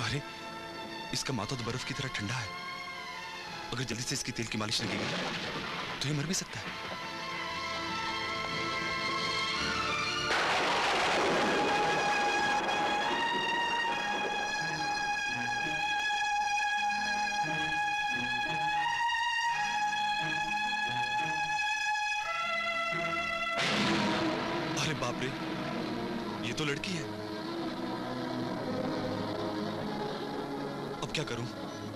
अरे इसका माथा तो बर्फ की तरह ठंडा है। अगर जल्दी से इसकी तेल की मालिश लगेगी तो ये मर भी सकता है। अरे बाप रे, ये तो लड़की है। अब क्या करूं?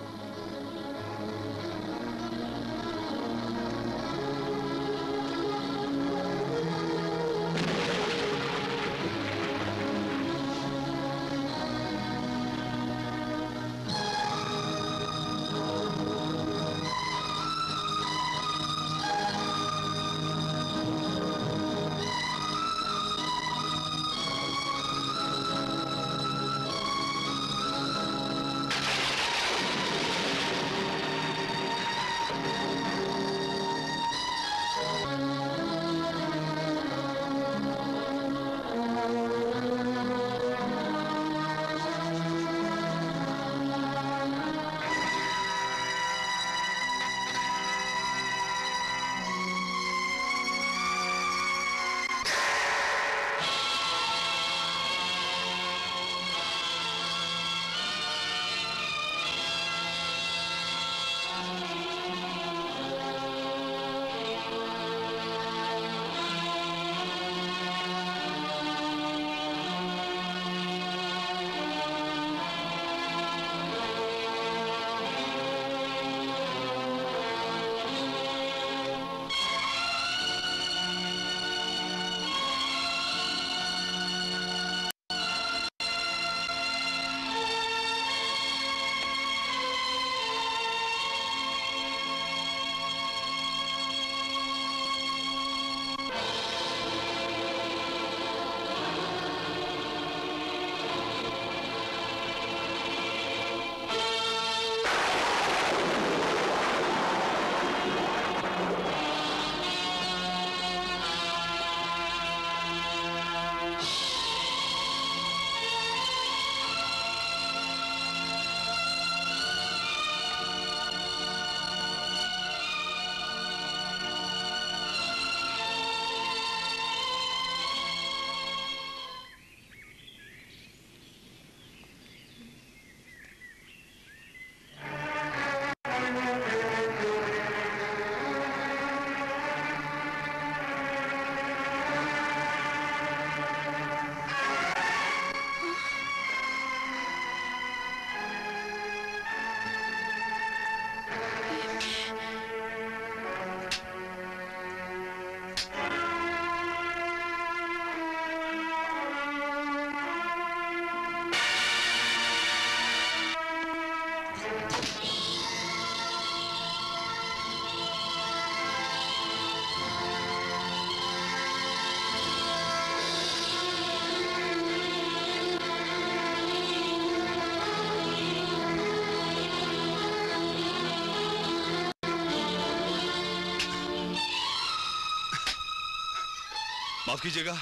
माफ कीजिएगा,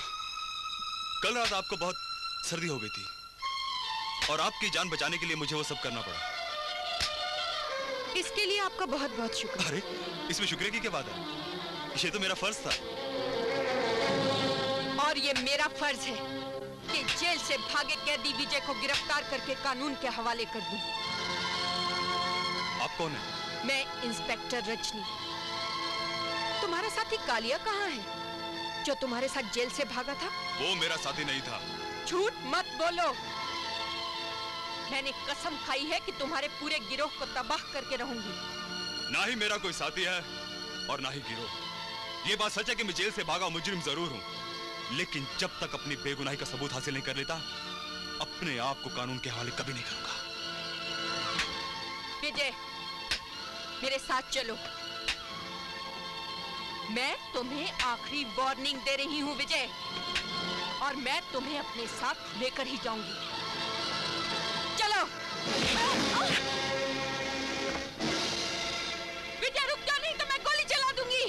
कल रात आपको बहुत सर्दी हो गई थी और आपकी जान बचाने के लिए मुझे वो सब करना पड़ा। इसके लिए आपका बहुत बहुत शुक्रिया। अरे इसमें शुक्रिया की क्या बात है? ये तो मेरा फर्ज था। और ये मेरा फर्ज है कि जेल से भागे कैदी विजय को गिरफ्तार करके कानून के हवाले कर दूं। आप कौन है? मैं इंस्पेक्टर रजनी। तुम्हारा साथी कालिया कहाँ है, जो तुम्हारे साथ जेल से भागा था? वो मेरा साथी नहीं था। झूठ मत बोलो। मैंने कसम खाई है कि तुम्हारे पूरे गिरोह को तबाह करके रहूंगी। ना ही मेरा कोई साथी है और ना ही गिरोह। ये बात सच है कि मैं जेल से भागा मुजरिम जरूर हूं, लेकिन जब तक अपनी बेगुनाही का सबूत हासिल नहीं कर लेता, अपने आप को कानून के हवाले कभी नहीं करूंगा। विजय, मेरे साथ चलो। मैं तुम्हें आखिरी वार्निंग दे रही हूँ विजय, और मैं तुम्हें अपने साथ लेकर ही जाऊंगी। चलो। विजय रुक जा, नहीं तो मैं गोली चला दूंगी।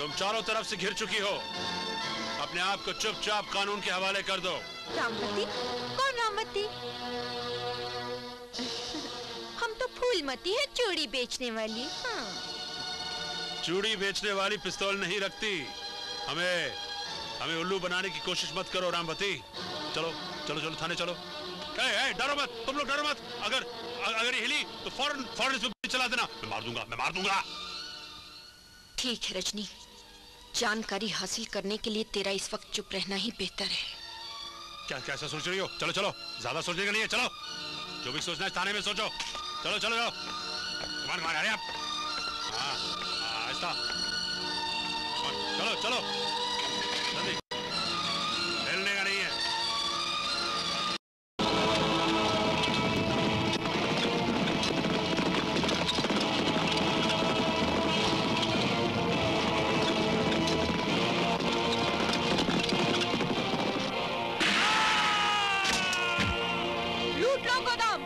तुम चारों तरफ से घिर चुकी हो, अपने आप को चुपचाप कानून के हवाले कर दो। रामवती? कौन रामवती? हम तो फूलमती है, चूड़ी बेचने वाली। हाँ। चूड़ी बेचने वाली पिस्तौल नहीं रखती। हमें उल्लू बनाने की कोशिश मत करो रामवती। चलो चलो चलो थाने चलो। डरो मत, तुम लोग डरो मत। अगर ये हिली तो फौरन इसमें चला देना। मैं मार दूंगा। ठीक है रजनी, जानकारी हासिल करने के लिए तेरा इस वक्त चुप रहना ही बेहतर है। क्या कैसा सोच रही हो? चलो चलो, ज्यादा सोचने का नहीं है। चलो, जो भी सोचना है थाने में सोचो। चलो चलो चलो, तुम्हारे अरे आप आहिस्ता। चलो चलो जल्दी, हिलने का नहीं है। लूट लो गोदाम।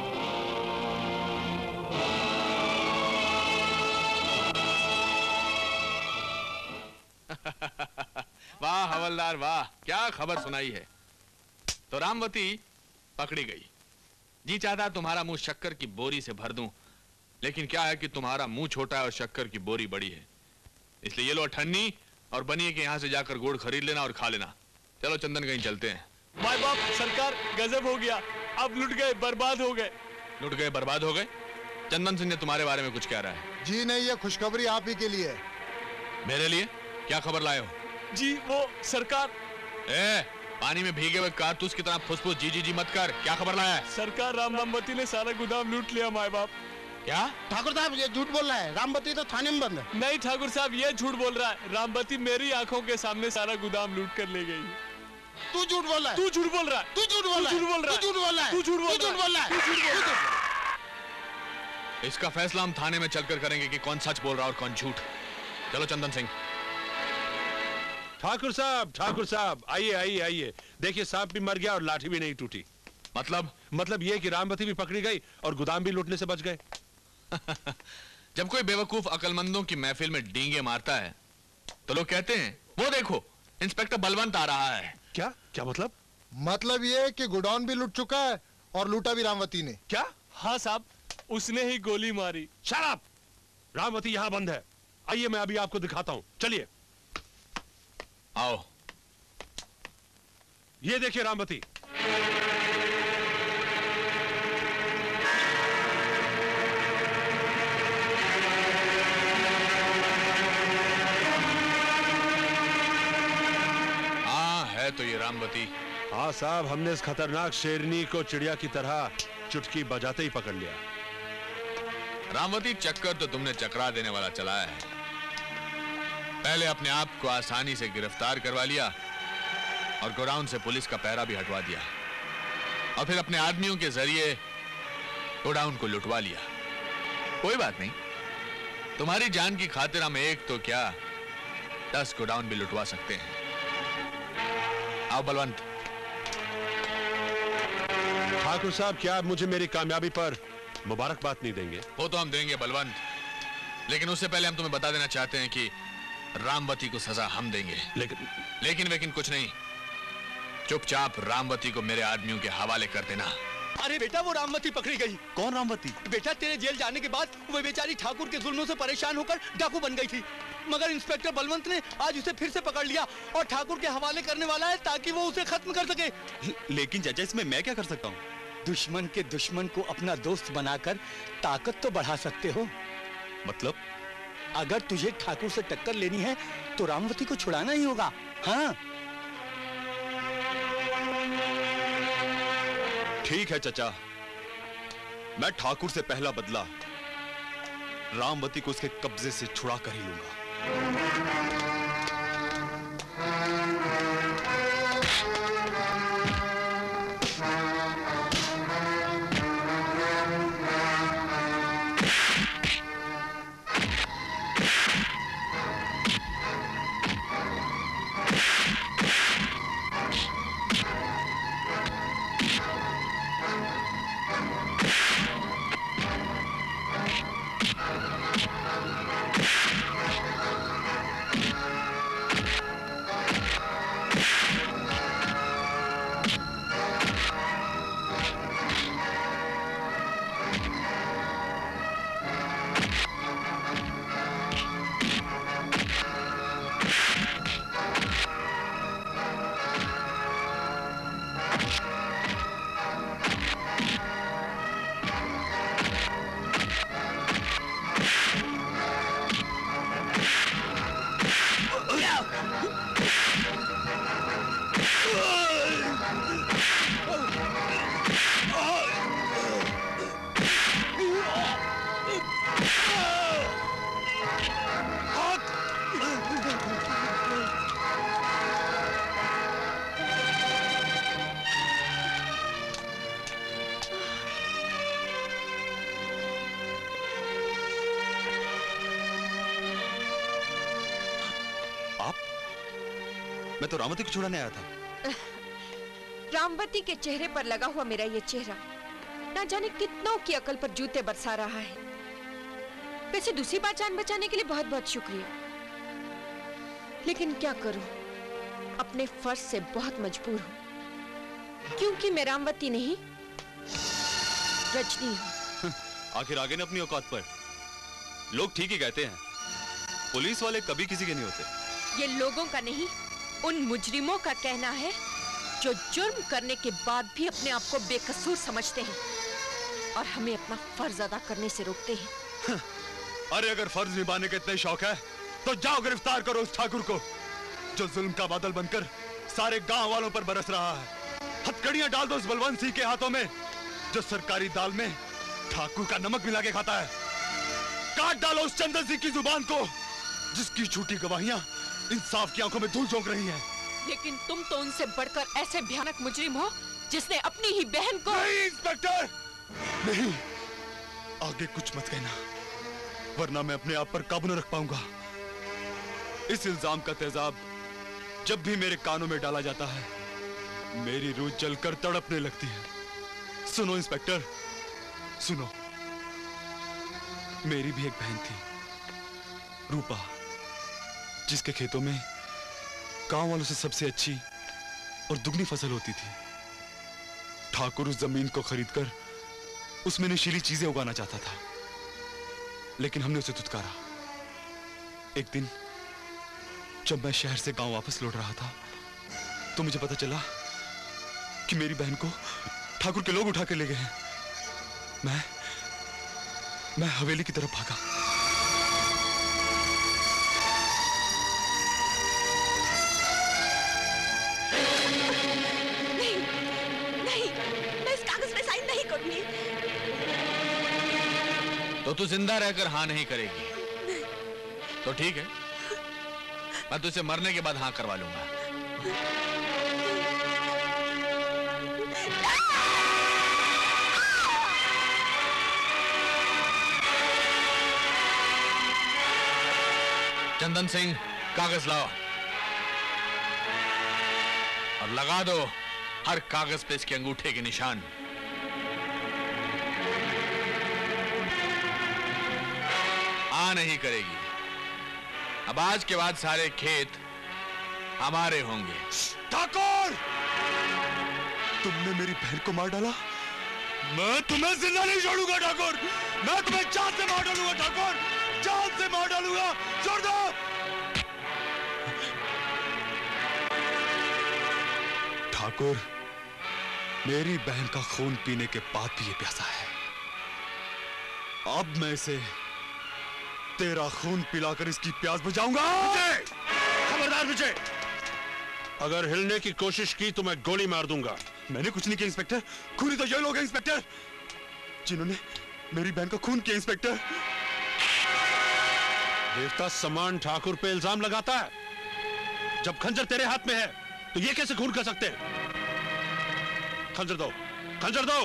वाह हवलदार वाह, क्या खबर सुनाई है। तो रामवती पकड़ी गई। जी चाहता तुम्हारा मुंह शक्कर की बोरी से भर दूं, लेकिन क्या है कि तुम्हारा मुंह छोटा है और शक्कर की बोरी बड़ी है। इसलिए ये लो अठन्नी और बनिए कि यहां से जाकर गुड़ खरीद लेना और खा लेना। चलो चंदन कहीं चलते हैं। माय बाप, सरकार गजब हो गया, अब लुट गए, बर्बाद हो गए। लुट गए बर्बाद हो गए? चंदन सिंह ने तुम्हारे बारे में कुछ कह रहा है? जी नहीं, ये खुशखबरी आप ही के लिए। मेरे लिए क्या खबर लाए हो? जी वो सरकार, पानी में भीगे हुए कारतूस की तरह फुसफुस जी मत कर। क्या खबर लाया है? सरकार रामवती ने सारा गोदाम लूट लिया माय बाप। क्या? ठाकुर साहब ये झूठ बोल रहा है, रामवती तो थाने में बंद है। नहीं ठाकुर साहब, ये झूठ बोल रहा है। रामवती मेरी आंखों के सामने सारा गोदाम लूट कर ले गई। तू झूठ बोल रहा है, तू झूठ बोल रहा है, तू झूठ बोल रहा है, तू झूठ बोल रहा है, तू झूठ बोल रहा है, तू झूठ बोल रहा है, तू झूठ बोल रहा है। इसका फैसला हम थाने में चलकर करेंगे कि कौन सच बोल रहा और कौन झूठ। चलो चंदन सिंह। ठाकुर साहब आइए। देखिए सांप भी मर गया और लाठी भी नहीं टूटी। मतलब ये कि रामवती भी पकड़ी गई और गोदाम भी लूटने से बच गए। जब कोई बेवकूफ अकलमंदों की महफिल में डींगे मारता है तो लोग कहते हैं वो देखो इंस्पेक्टर बलवंत आ रहा है। क्या मतलब? मतलब ये कि गोडाउन भी लूट चुका है और लूटा भी रामवती ने। क्या? हाँ साहब, उसने ही गोली मारी। Shut up! रामवती यहाँ बंद है। आइए मैं अभी आपको दिखाता हूँ, चलिए। आओ। ये देखिए रामवती। हाँ है तो ये रामवती। हाँ साहब, हमने इस खतरनाक शेरनी को चिड़िया की तरह चुटकी बजाते ही पकड़ लिया। रामवती चक्कर तो तुमने चकरा देने वाला चलाया है। पहले अपने आप को आसानी से गिरफ्तार करवा लिया और गोडाउन से पुलिस का पहरा भी हटवा दिया और फिर अपने आदमियों के जरिए गोडाउन को लुटवा लिया। कोई बात नहीं, तुम्हारी जान की खातिर हम एक तो क्या 10 गोडाउन भी लुटवा सकते हैं। आओ बलवंत। ठाकुर साहब, क्या आप मुझे मेरी कामयाबी पर मुबारकबाद नहीं देंगे? वो तो हम देंगे बलवंत, लेकिन उससे पहले हम तुम्हें बता देना चाहते हैं कि रामवती को सजा हम देंगे। लेकिन कुछ नहीं, चुपचाप रामवती को मेरे आदमियों के हवाले कर देना। अरे बेटा, वो रामवती पकड़ी गई। कौन रामवती? बेटा, तेरे जेल जाने के बाद वो बेचारी ठाकुर के जुल्मों से परेशान होकर डाकू बन गई थी, मगर इंस्पेक्टर बलवंत ने आज उसे फिर से पकड़ लिया और ठाकुर के हवाले करने वाला है ताकि वो उसे खत्म कर सके। लेकिन चाचा, इसमें मैं क्या कर सकता हूँ? दुश्मन के दुश्मन को अपना दोस्त बनाकर ताकत तो बढ़ा सकते हो। मतलब? अगर तुझे ठाकुर से टक्कर लेनी है तो रामवती को छुड़ाना ही होगा। हाँ ठीक है चाचा, मैं ठाकुर से पहला बदला रामवती को उसके कब्जे से छुड़ा कर ही लूंगा। मैं तो रामवती को छुड़ाने आया था। रामवती के चेहरे पर लगा हुआ मेरा ये चेहरा ना जाने कितनों की अकल पर जूते बरसा रहा है। वैसे दूसरी बार जान बचाने के लिए बहुत बहुत शुक्रिया, लेकिन क्या करूं, अपने फर्ज से बहुत मजबूर हूं, क्योंकि मैं रामवती नहीं रजनी हूं। आखिर आगे ने अपनी औकात पर। लोग ठीक ही कहते हैं, पुलिस वाले कभी किसी के नहीं होते। ये लोगों का नहीं, उन मुजरिमों का कहना है जो जुर्म करने के बाद भी अपने आप को बेकसूर समझते हैं और हमें अपना फर्ज अदा करने से रोकते हैं। अरे अगर फर्ज निभाने का इतना शौक है तो जाओ गिरफ्तार करो उस ठाकुर को जो जुल्म का बादल बनकर सारे गांव वालों पर बरस रहा है। हथकड़ियां डाल दो उस बलवंत सिंह के हाथों में जो सरकारी दाल में ठाकुर का नमक मिला के खाता है। काट डालो उस चंदन सिंह की जुबान को जिसकी झूठी गवाहियां इंसाफ की आंखों में धूल झोंक रही हैं। लेकिन तुम तो उनसे बढ़कर ऐसे भयानक मुजरिम हो जिसने अपनी ही बहन को। नहीं इंस्पेक्टर, नहीं, आगे कुछ मत कहना वरना मैं अपने आप पर काबू न रख पाऊंगा। इस इल्जाम का तेजाब जब भी मेरे कानों में डाला जाता है मेरी रूह जलकर तड़पने लगती है। सुनो इंस्पेक्टर, सुनो, मेरी भी एक बहन थी रूपा, जिसके खेतों में गांव वालों से सबसे अच्छी और दुगनी फसल होती थी। ठाकुर उस जमीन को खरीदकर उसमें नशीली चीजें उगाना चाहता था, लेकिन हमने उसे धुतकारा। एक दिन जब मैं शहर से गांव वापस लौट रहा था तो मुझे पता चला कि मेरी बहन को ठाकुर के लोग उठा के ले गए हैं। मैं हवेली की तरफ भागा। तो तू जिंदा रहकर हाँ नहीं करेगी तो ठीक है, मैं तुझसे मरने के बाद हाँ करवा लूंगा। चंदन सिंह, कागज लाओ और लगा दो हर कागज पे इसके अंगूठे के निशान। नहीं करेगी। अब आज के बाद सारे खेत हमारे होंगे। ठाकुर, तुमने मेरी बहन को मार डाला, मैं तुम्हें जिंदा नहीं छोड़ूंगा ठाकुर। मैं तुम्हें जान से मार डालूंगा ठाकुर, जान से मार डालूंगा। छोड़ दो। ठाकुर, मेरी बहन का खून पीने के बाद भी ये प्यासा है। अब मैं इसे तेरा खून पिलाकर इसकी प्यास बुझाऊंगा। खबरदार विजय, अगर हिलने की कोशिश की तो मैं गोली मार दूंगा। मैंने कुछ नहीं किया इंस्पेक्टर, खूनी तो ये लोग हैं इंस्पेक्टर जिन्होंने मेरी बहन को खून किया। इंस्पेक्टर, देवता समान ठाकुर पे इल्जाम लगाता है। जब खंजर तेरे हाथ में है तो ये कैसे खून कर सकते हैं? खंजर दो, खंजर दो।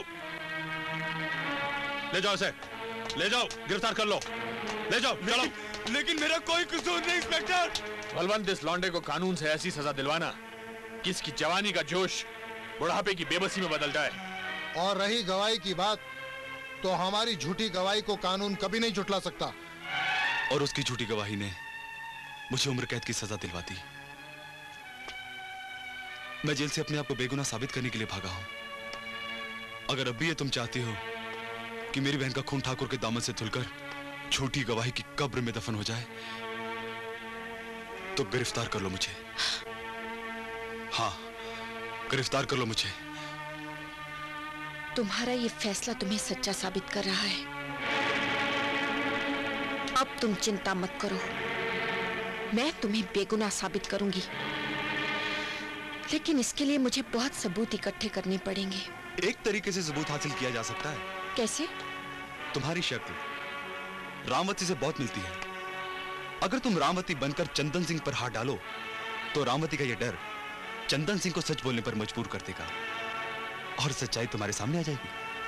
ले जाओ इसे, ले जाओ, गिरफ्तार कर लो, ले जाओ। चलो। लेकिन मेरा कोई कसूर नहीं इंस्पेक्टर। बलवंत, इस लौंडे को कानून से ऐसी सजा दिलवाना कि इसकी जवानी का जोश बुढ़ापे की बेबसी में बदल जाए। और रही गवाही की बात, तो हमारी झूठी गवाही को कानून कभी नहीं झुठला सकता। और उसकी झूठी गवाही ने मुझे उम्र कैद की सजा दिलवा दी। मैं जेल से अपने आप को बेगुनाह साबित करने के लिए भागा हूं। अगर अब भी ये तुम चाहती हो कि मेरी बहन का खून ठाकुर के दामन से धुलकर झूठी गवाही की कब्र में दफन हो जाए, तो गिरफ्तार कर लो मुझे। हाँ, गिरफ्तार कर लो मुझे। तुम्हारा ये फैसला तुम्हें सच्चा साबित कर रहा है। अब तुम चिंता मत करो, मैं तुम्हें बेगुनाह साबित करूंगी, लेकिन इसके लिए मुझे बहुत सबूत इकट्ठे करने पड़ेंगे। एक तरीके से सबूत हासिल किया जा सकता है। कैसे? तुम्हारी शक्ल रामवती से बहुत मिलती है। अगर तुम रामवती बनकर चंदन सिंह पर हाथ डालो, तो रामवती का यह डर चंदन सिंह को सच बोलने पर मजबूर कर देगा और सच्चाई तुम्हारे सामने आ जाएगी।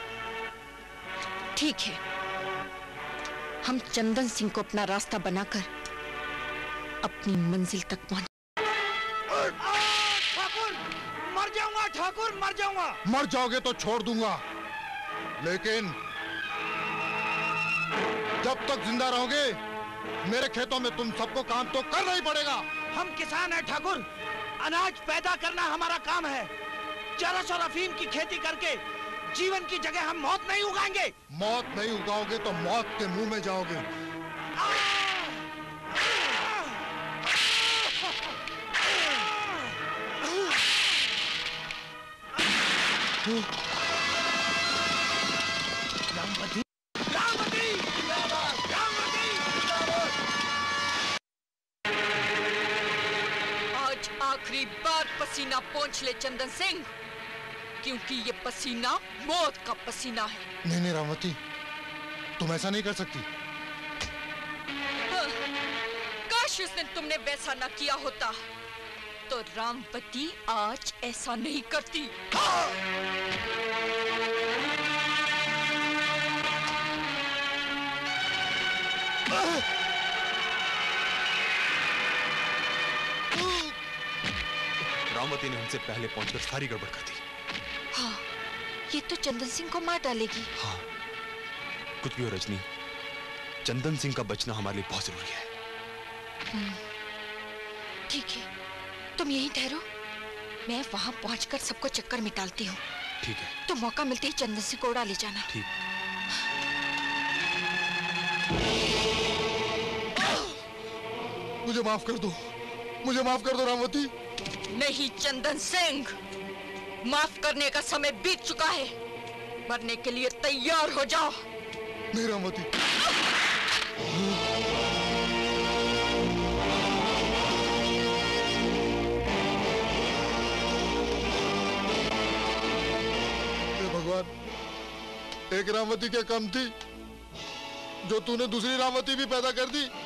ठीक है, हम चंदन सिंह को अपना रास्ता बनाकर अपनी मंजिल तक पहुंच। ठाकुर, मर जाऊंगा ठाकुर, मर जाऊंगा। मर जाओगे तो छोड़ दूंगा, लेकिन जब तक जिंदा रहोगे मेरे खेतों में तुम सबको काम तो करना ही पड़ेगा। हम किसान हैं ठाकुर, अनाज पैदा करना हमारा काम है। चरस और अफीम की खेती करके जीवन की जगह हम मौत नहीं उगाएंगे। मौत नहीं उगाओगे तो मौत के मुंह में जाओगे। रामवती, रामवती, रामवती। आज आखिरी बार पसीना पोंछ ले चंदन सिंह, क्योंकि ये पसीना मौत का पसीना है। नहीं नहीं रामवती, तुम ऐसा नहीं कर सकती। हाँ, काश उस दिन तुमने वैसा न किया होता, तो रामवती आज ऐसा नहीं करती। रामवती ने हमसे पहले पहुंचकर सारी गड़बड़ कर दी। हाँ, ये तो चंदन सिंह को मार डालेगी। हाँ, कुछ भी हो रजनी, चंदन सिंह का बचना हमारे लिए बहुत जरूरी है। ठीक है, तुम यहीं ठहरो, मैं वहां पहुंचकर सबको चक्कर में डालती हूँ। ठीक है। तो मौका मिलते ही चंदन सिंह को उड़ा ले जाना। ठीक। मुझे माफ कर दो, मुझे माफ कर दो रामवती। नहीं चंदन सिंह, माफ करने का समय बीत चुका है। मरने के लिए तैयार हो जाओ। नहीं रामवती। हे भगवान, एक रामवती क्या कम थी जो तूने दूसरी रामवती भी पैदा कर दी।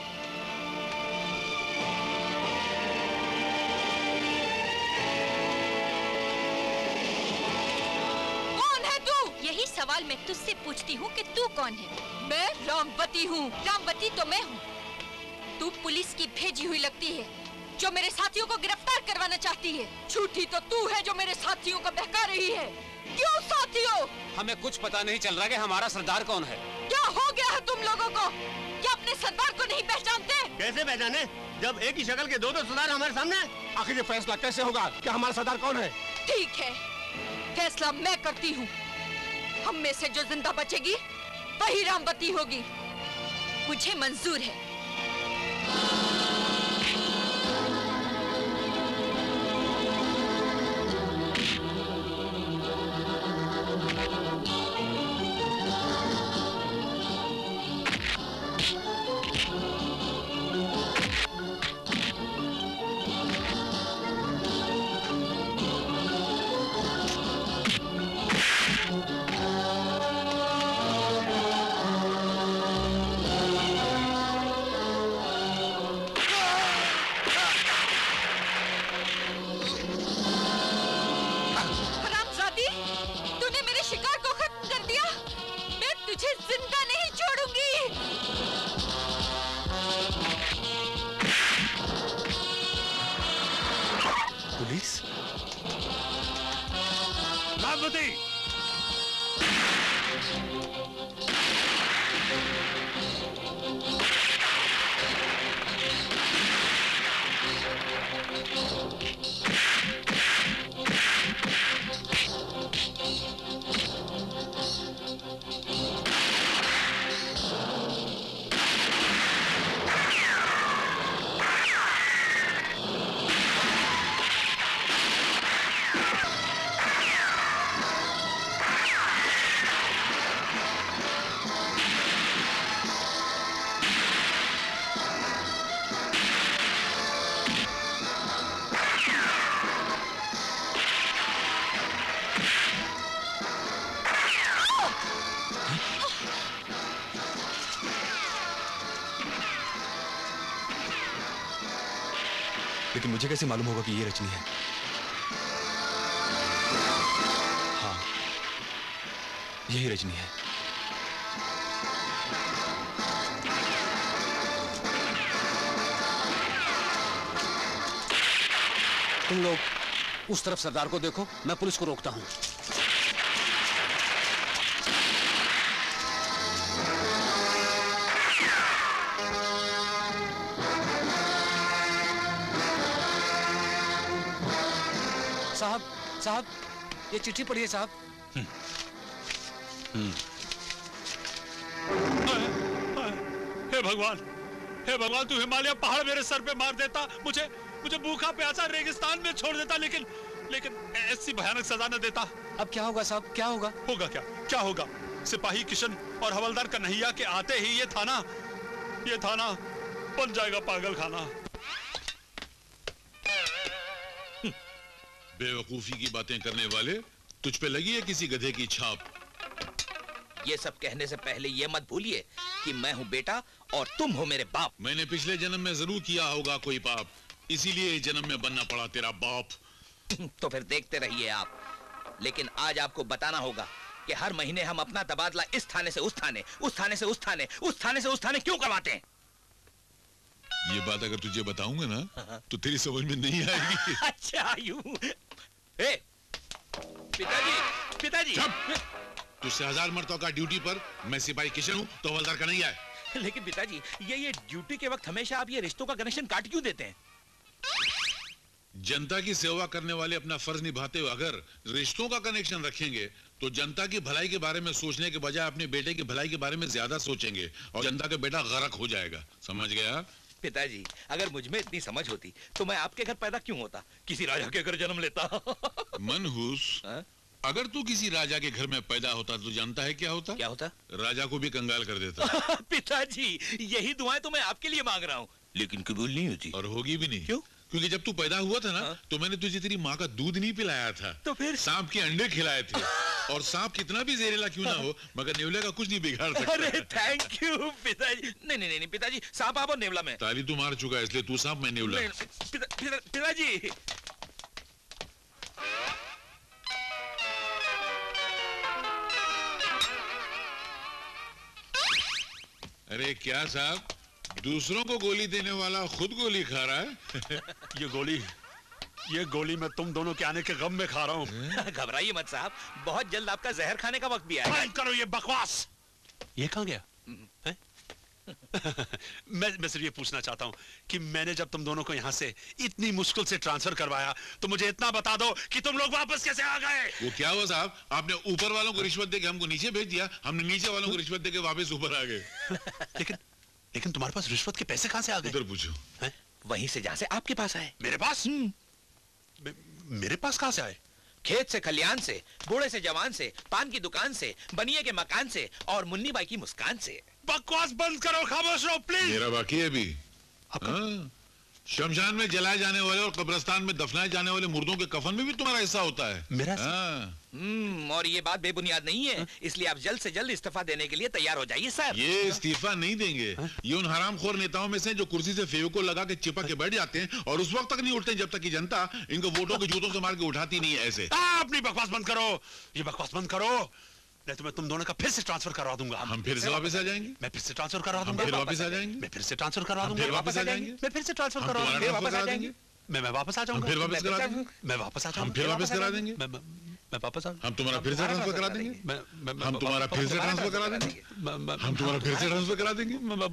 यही सवाल मैं तुझसे पूछती हूँ कि तू कौन है? मैं रामवती हूँ। रामवती तो मैं हूँ। तू पुलिस की भेजी हुई लगती है, जो मेरे साथियों को गिरफ्तार करवाना चाहती है। झूठी तो तू है जो मेरे साथियों को बहका रही है। क्यों साथियों? हमें कुछ पता नहीं चल रहा कि हमारा सरदार कौन है। क्या हो गया है तुम लोगों को? क्या अपने सरदार को नहीं पहचानते? कैसे पहचाने जब एक ही शक्ल के दो सरदार हमारे सामने? आखिर ये फैसला कैसे होगा कि हमारा सरदार कौन है? ठीक है, फैसला मैं करती हूँ। हम में से जो जिंदा बचेगी वही रामवती होगी। मुझे मंजूर है। लेकिन मुझे कैसे मालूम होगा कि ये रजनी है? हाँ, यही रजनी है। तुम लोग उस तरफ सरदार को देखो, मैं पुलिस को रोकता हूं। साहब, साहब, ये चिट्ठी पढ़िए साहब। हे भगवान, हे भगवान, तू हिमालय पहाड़ मेरे सर पे मार देता, मुझे भूखा प्यासा रेगिस्तान में छोड़ देता, लेकिन ऐसी भयानक सजा न देता। अब क्या होगा साहब, क्या होगा? होगा क्या होगा? सिपाही किशन और हवलदार कन्हैया के आते ही ये थाना बन जाएगा पागल खाना। बेवकूफी की बातें करने वाले, तुझ पे लगी है किसी गधे की छाप। ये सब कहने से पहले ये मत भूलिए कि मैं हूँ बेटा और तुम हो मेरे बाप। मैंने पिछले जन्म में जरूर किया होगा कोई पाप, इसीलिए इस जन्म में बनना पड़ा तेरा बाप। तो फिर देखते रहिए आप। लेकिन आज आपको बताना होगा कि हर महीने हम अपना तबादला इस थाने से उस थाने, उस थाने से उस थाने, उस थाने से उस थाने क्यों करवाते हैं। ये बात अगर तुझे बताऊंगा ना तो तेरी समझ में नहीं आएगी। अच्छा यूं। पिताजी। तुझसे 1000 मर्तबा का ड्यूटी पर मैं सिपाही किशन हूँ तो हवलदार का नहीं आए। लेकिन पिताजी, ये ड्यूटी के वक्त हमेशा आप ये रिश्तों का कनेक्शन काट क्यों देते हैं? जनता की सेवा करने वाले अपना फर्ज निभाते हुए अगर रिश्तों का कनेक्शन रखेंगे तो जनता की भलाई के बारे में सोचने के बजाय अपने बेटे की भलाई के बारे में ज्यादा सोचेंगे और जनता का बेटा गर्क हो जाएगा। समझ गया? पिताजी, अगर मुझ में इतनी समझ होती तो मैं आपके घर पैदा क्यों होता, किसी राजा के घर जन्म लेता। मनहूस, अगर तू किसी राजा के घर में पैदा होता तो जानता है क्या होता? क्या होता? राजा को भी कंगाल कर देता। पिताजी, यही दुआएं तो मैं आपके लिए मांग रहा हूँ, लेकिन कबूल नहीं होती। और होगी भी नहीं। क्यों? क्योंकि जब तू पैदा हुआ था ना तो मैंने तुझे तेरी माँ का दूध नहीं पिलाया था, तो फिर सांप के अंडे खिलाए थे। और सांप कितना भी जहरीला क्यों ना हो मगर नेवले का कुछ नहीं बिगाड़ सकता। अरे थैंक यू पिताजी। नहीं पिताजी, सांप आप और नेवला में। ताली तू मार चुका है इसलिए तू सांप मैं नेवला। पिताजी। अरे क्या साहब, दूसरों को गोली देने वाला खुद गोली खा रहा है। ये गोली मैं तुम दोनों के आने के गम में खा रहा हूँ। घबराइए मत साहब, बहुत जल्द आपका जहर खाने का वक्त भी आएगा। बंद करो ये बकवास। ये कहाँ गया? मैं सिर्फ ये पूछना चाहता हूँ कि मैंने जब तुम दोनों को यहाँ से इतनी मुश्किल से ट्रांसफर करवाया तो मुझे इतना बता दो कि तुम लोग वापस कैसे आ गए? वो क्या हुआ साहब, आपने ऊपर वालों को रिश्वत देके हमको नीचे भेज दिया, हमने नीचे वालों को रिश्वत देके वापस ऊपर आ गए। लेकिन तुम्हारे पास रिश्वत के पैसे कहाँ से आ गए? उधर पूछो। वहीं से जहाँ से आपके पास आए। मेरे पास? मेरे पास कहाँ से आए? खेत से, खलियान से, बूढ़े से, जवान से, पान की दुकान से, बनिए के मकान से और मुन्नी बाई की मुस्कान से। बकवास बंद करो, खामोश रहो प्लीज। मेरा बाकी है अभी। शमशान में जलाए जाने वाले और कब्रिस्तान में दफनाए जाने वाले मुर्दों के कफन में भी तुम्हारा हिस्सा होता है। मेरा? और ये बात बेबुनियाद नहीं है, इसलिए आप जल्द से जल्द इस्तीफा देने के लिए तैयार हो जाइए सर। ये इस्तीफा नहीं देंगे। ये उन हरामखोर नेताओं में से जो कुर्सी से फेविकोल लगा के चिपक के बैठ जाते हैं और उस वक्त तक नहीं उठते जब तक कि जनता इनको वोटों के जूतों से मार के उठाती नहीं है। ऐसे अपनी बकवास बंद करो, ये बकवास बंद करो, नहीं तो मैं तुम दोनों का फिर से ट्रांसफर करवा दूंगा। हम फिर से वापस आ जाएंगे। मैं फिर से ट्रांसफर करवा दूंगा। फिर वापस आ जाएंगे। मैं फिर से ट्रांसफर करवा दूंगा। फिर वापस आ जाएंगे। मैं फिर से ट्रांसफर करवा दूंगा। फिर वापस आ जाएंगे। मैं वापस आ जाऊंगा। फिर वापस करा देंगे। मैं वापस आ जाऊंगा। फिर वापस करा देंगे। मैं वापस आ, हम तुम्हारा फिर से ट्रांसफर करा देंगे। हम तुम्हारा फिर से ट्रांसफर करा देंगे। हम तुम्हारा फिर से ट्रांसफर करा देंगे।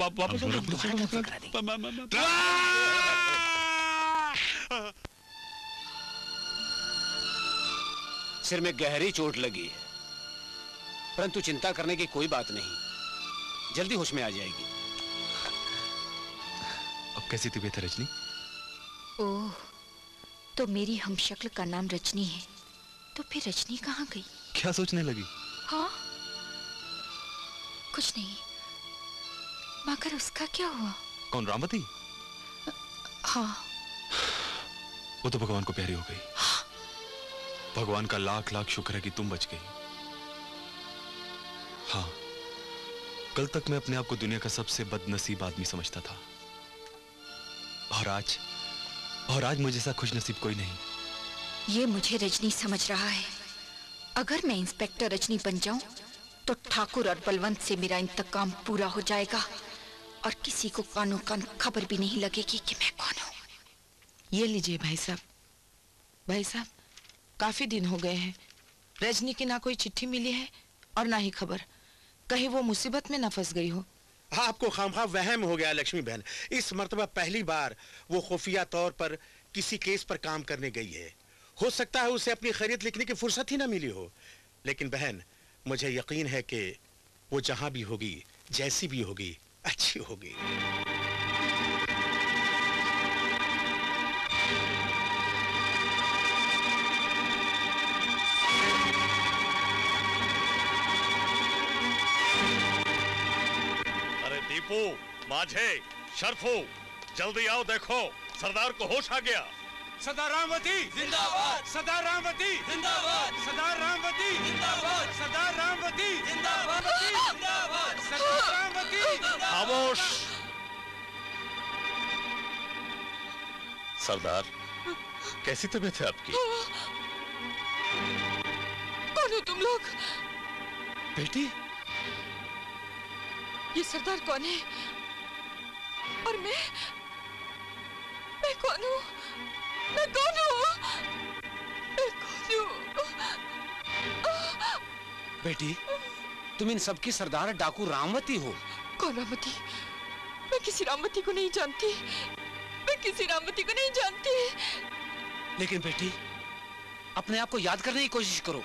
सिर में गहरी चोट लगी है, परंतु चिंता करने की कोई बात नहीं, जल्दी होश में आ जाएगी। अब कैसी तबीयत है रजनी? ओह, तो मेरी हमशक्ल का नाम रजनी है, तो फिर रजनी कहाँ गई? क्या सोचने लगी? हाँ, कुछ नहीं, मगर उसका क्या हुआ? कौन, रामवती? हाँ। वो तो भगवान को प्यारी हो गई। भगवान का लाख लाख शुक्र है कि तुम बच गई। हाँ, कल तक मैं अपने आप को दुनिया का सबसे बदनसीब आदमी समझता था, और आज और आज मुझे ऐसा खुशनसीब कोई नहीं। ये मुझे रजनी समझ रहा है। अगर मैं इंस्पेक्टर रजनी बन जाऊं तो ठाकुर और बलवंत से मेरा इंतकाम पूरा हो जाएगा और किसी को कानों कान खबर भी नहीं लगेगी कि मैं कौन हूं। ये लीजिए भाई साहब। भाई साहब, काफी दिन हो गए हैं, रजनी की ना कोई चिट्ठी मिली है और ना ही खबर। कहीं वो मुसीबत में ना फंस गई हो। आपको खामखा वहम हो गया लक्ष्मी बहन। इस मर्तबा पहली बार वो खुफिया तौर पर किसी केस पर काम करने गई है। हो सकता है उसे अपनी खैरियत लिखने की फुर्सत ही ना मिली हो, लेकिन बहन मुझे यकीन है कि वो जहां भी होगी, जैसी भी होगी, अच्छी होगी। अरे दीपू, माझे, शरफू, जल्दी आओ, देखो सरदार को होश आ गया। सरदार रामवती जिंदाबाद, सरदार रामवती जिंदाबाद, सरदार रामवती जिंदाबाद, सरदार रामवती जिंदाबाद, जिंदाबाद, सरदार रामवती। खामोश। सरदार, कैसी तबीयत है आपकी? कौन हो तुम लोग? बेटी, ये सरदार कौन है? और मैं कौन हूँ? मैं कौन हूँ? मैं कौन हूँ? बेटी, तुम इन सबकी सरदार डाकू रामवती हो। कौन रामवती? मैं किसी रामवती को नहीं जानती। मैं किसी रामवती को नहीं जानती। लेकिन बेटी, अपने आप को याद करने की कोशिश करो।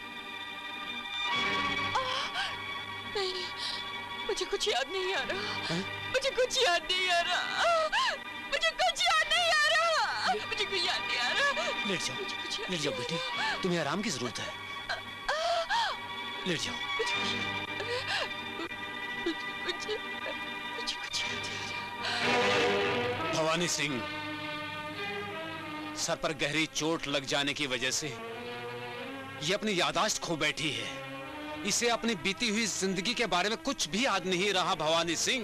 नहीं, मुझे कुछ याद नहीं आ रहा। मुझे कुछ याद नहीं आ रहा। मुझे कुछ याद नहीं आ रहा। मुझे कुछ याद नहीं आ रहा। लेट जाओ बेटी, तुम्हें आराम की जरूरत है। लेट जाओ। मुझे कुछ याद नहीं आ रहा। भवानी सिंह, सर पर गहरी चोट लग जाने की वजह से ये अपनी याददाश्त खो बैठी है। इसे अपनी बीती हुई जिंदगी के बारे में कुछ भी याद नहीं रहा। भवानी सिंह,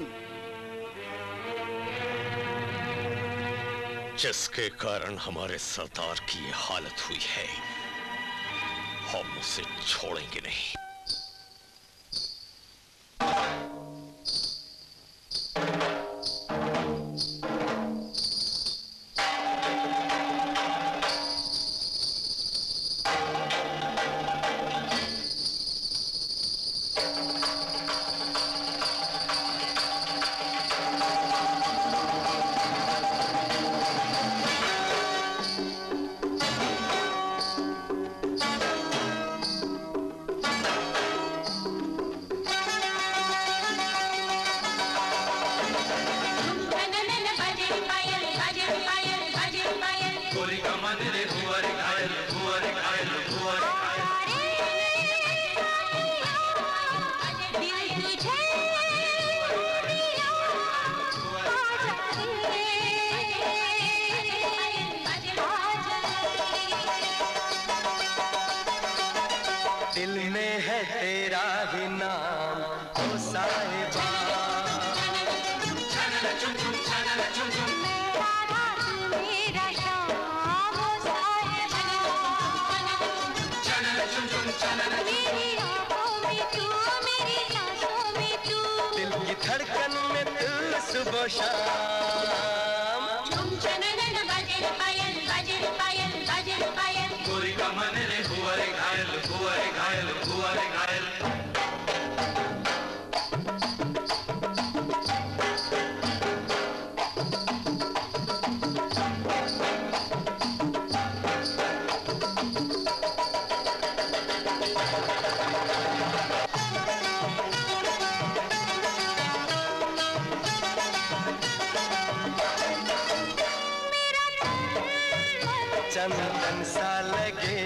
जिसके कारण हमारे सरदार की ये हालत हुई है, हम उसे छोड़ेंगे नहीं। चंदन सा लगे,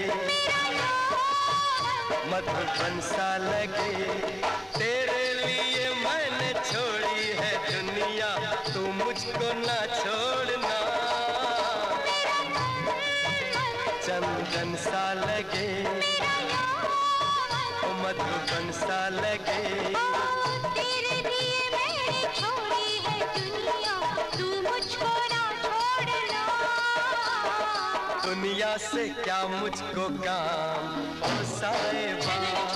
मधुबन सा लगे, तेरे लिए मैंने छोड़ी है दुनिया, तू मुझको ना छोड़ना। चंदन सा लगे, मधुबन सा लगे, तेरे लिए मैंने छोड़ी है दुनिया, तू मुझको ना छोड़ना। दुनिया से क्या मुझको काम ओ साहिबा।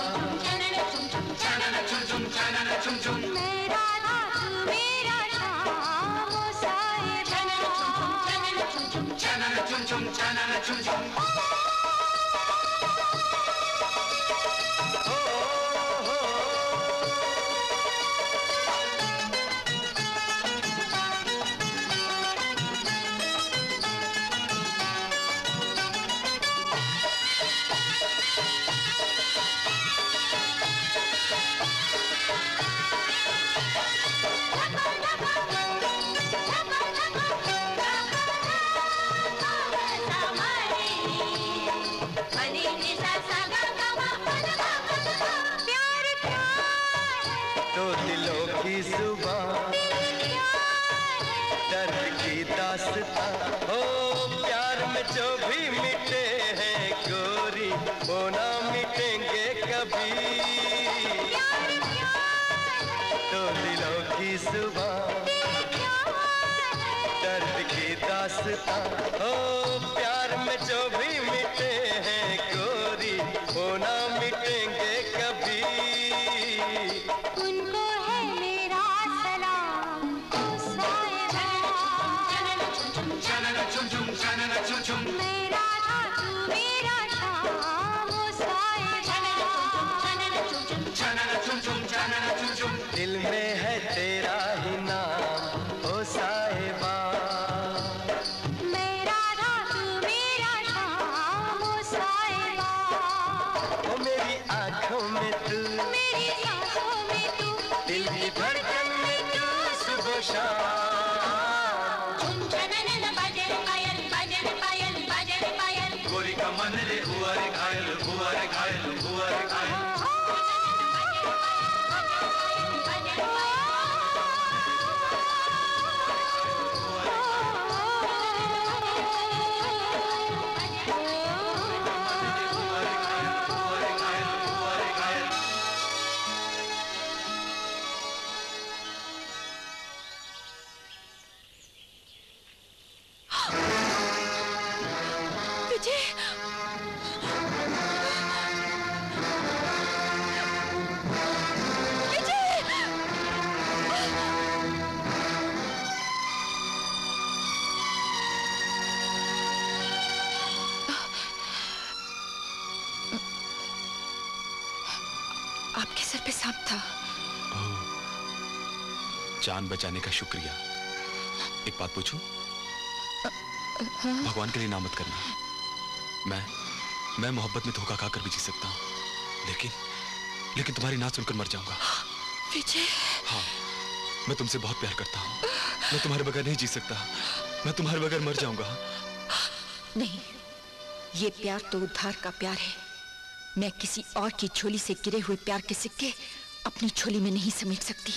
मैं राधा तू मेरा शाम ओ साहिबा। तो दिलों की जुबान दर्द की दास्तां हो प्यार में जो भी मिटे हैं गोरी वो ना मिटेंगे कभी। तो दिलों की जुबान दर्द की दास्तां हो प्यार में जो भी मिटे हैं गोरी वो ना मिटेंगे कभी। उनको है मेरा सलाम ओ साहिबा। मैं राधा तू मेरा शाम ओ साहिबा। दिल में है तेरा ही नाम ओ साहिबा। मैं राधा तू मेरा शाम ओ साहिबा। ओ मेरी आंखों में तू मेरी सांसों में तू दिल की धड़कन में तू सुबह शाम। गोरी का मन रे हुआ रे घायल हुआ रे घायल हुआ रे घायल। आपके सर पे सांप था। जान बचाने का शुक्रिया। एक बात पूछूं? भगवान के लिए ना मत करना। मैं मोहब्बत में धोखा खाकर भी जी सकता हूँ, लेकिन तुम्हारी ना सुनकर मर जाऊंगा। विजय। हाँ, मैं तुमसे बहुत प्यार करता हूँ। मैं तुम्हारे बगैर नहीं जी सकता। मैं तुम्हारे बगैर मर जाऊंगा। नहीं, ये प्यार तो उद्धार का प्यार है। मैं किसी और की झोली से गिरे हुए प्यार के सिक्के अपनी झोली में नहीं समेट सकती।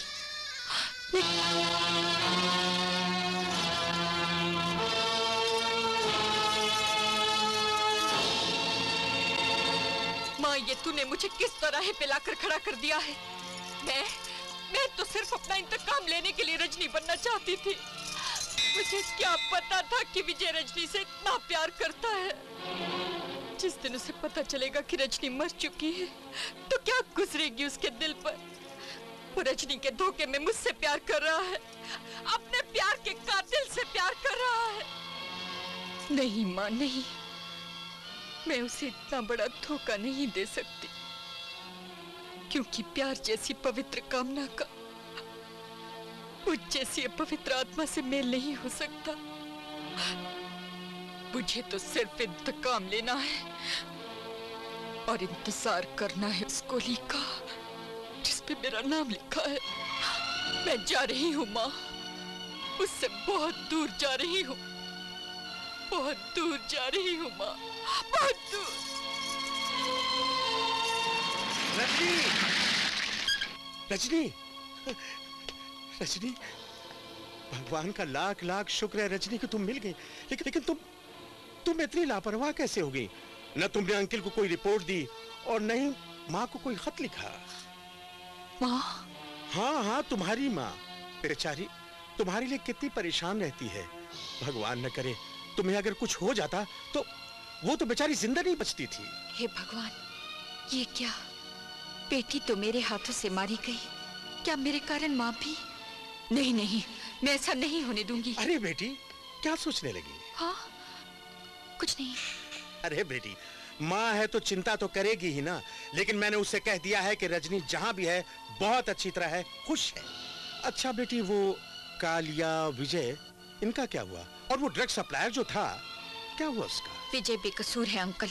माँ, ये तूने मुझे किस तरह पे लाकर खड़ा कर दिया है। मैं तो सिर्फ अपना इंतकाम लेने के लिए रजनी बनना चाहती थी। मुझे क्या पता था कि विजय रजनी से इतना प्यार करता है। जिस दिन उसे पता चलेगा कि रजनी मर चुकी है तो क्या गुजरेगी उसके दिल पर। वो रजनी के धोखे में मुझसे प्यार कर रहा है, अपने प्यार के कातिल से प्यार कर रहा है। नहीं माँ, नहीं, मैं उसे इतना बड़ा धोखा नहीं दे सकती, क्योंकि प्यार जैसी पवित्र कामना का मुझ जैसी पवित्र आत्मा से मेल नहीं हो सकता। मुझे तो सिर्फ इंतकाम लेना है और इंतजार करना है उस गोली का जिस पे मेरा नाम लिखा है। मैं जा रही हूँ माँ, उससे बहुत दूर जा रही हूँ, बहुत दूर जा रही हूँ माँ, बहुत दूर। रजनी, रजनी, रजनी, भगवान का लाख लाख शुक्र है रजनी कि तुम मिल गई। लेकिन तुम इतनी लापरवाह कैसे हो गई? न तुमने अंकल को कोई रिपोर्ट दी और न ही माँ को कोई खत लिखा। माँ? हाँ, तुम्हारी माँ बेचारी तुम्हारे लिए कितनी परेशान रहती है। भगवान न करे तुम्हें अगर कुछ हो जाता वो तो बेचारी जिंदा नहीं बचती थी। हे भगवान, ये क्या? बेटी तो मेरे हाथों से मारी गई, क्या मेरे कारण माँ भी? नहीं नहीं, मैं ऐसा नहीं होने दूंगी। अरे बेटी, क्या सोचने लगी? हाँ, कुछ नहीं। अरे बेटी, माँ है तो चिंता तो करेगी ही ना। लेकिन मैंने उससे कह दिया है कि रजनी जहां भी है बहुत अच्छी तरह है, खुश है। अच्छा बेटी, वो कालिया, विजय, इनका क्या हुआ? और वो ड्रग सप्लायर जो था, क्या हुआ उसका? विजय बेकसूर है अंकल,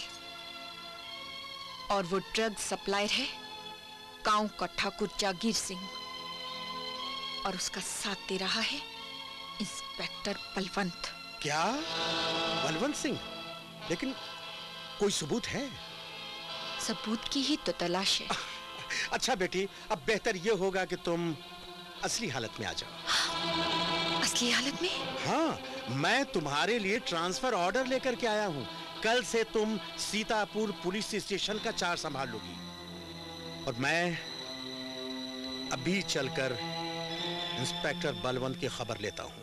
और वो ड्रग सप्लायर है गांव का ठाकुर जागीर सिंह, और उसका साथ दे रहा है इंस्पेक्टर बलवंत। क्या? बलवंत सिंह? लेकिन कोई सबूत है? सबूत की ही तो तलाश है। अच्छा बेटी, अब बेहतर ये होगा कि तुम असली हालत में आ जाओ। असली हालत में? हाँ, मैं तुम्हारे लिए ट्रांसफर ऑर्डर लेकर के आया हूँ। कल से तुम सीतापुर पुलिस स्टेशन का चार्ज संभाल लोगी, और मैं अभी चलकर इंस्पेक्टर बलवंत की खबर लेता हूँ।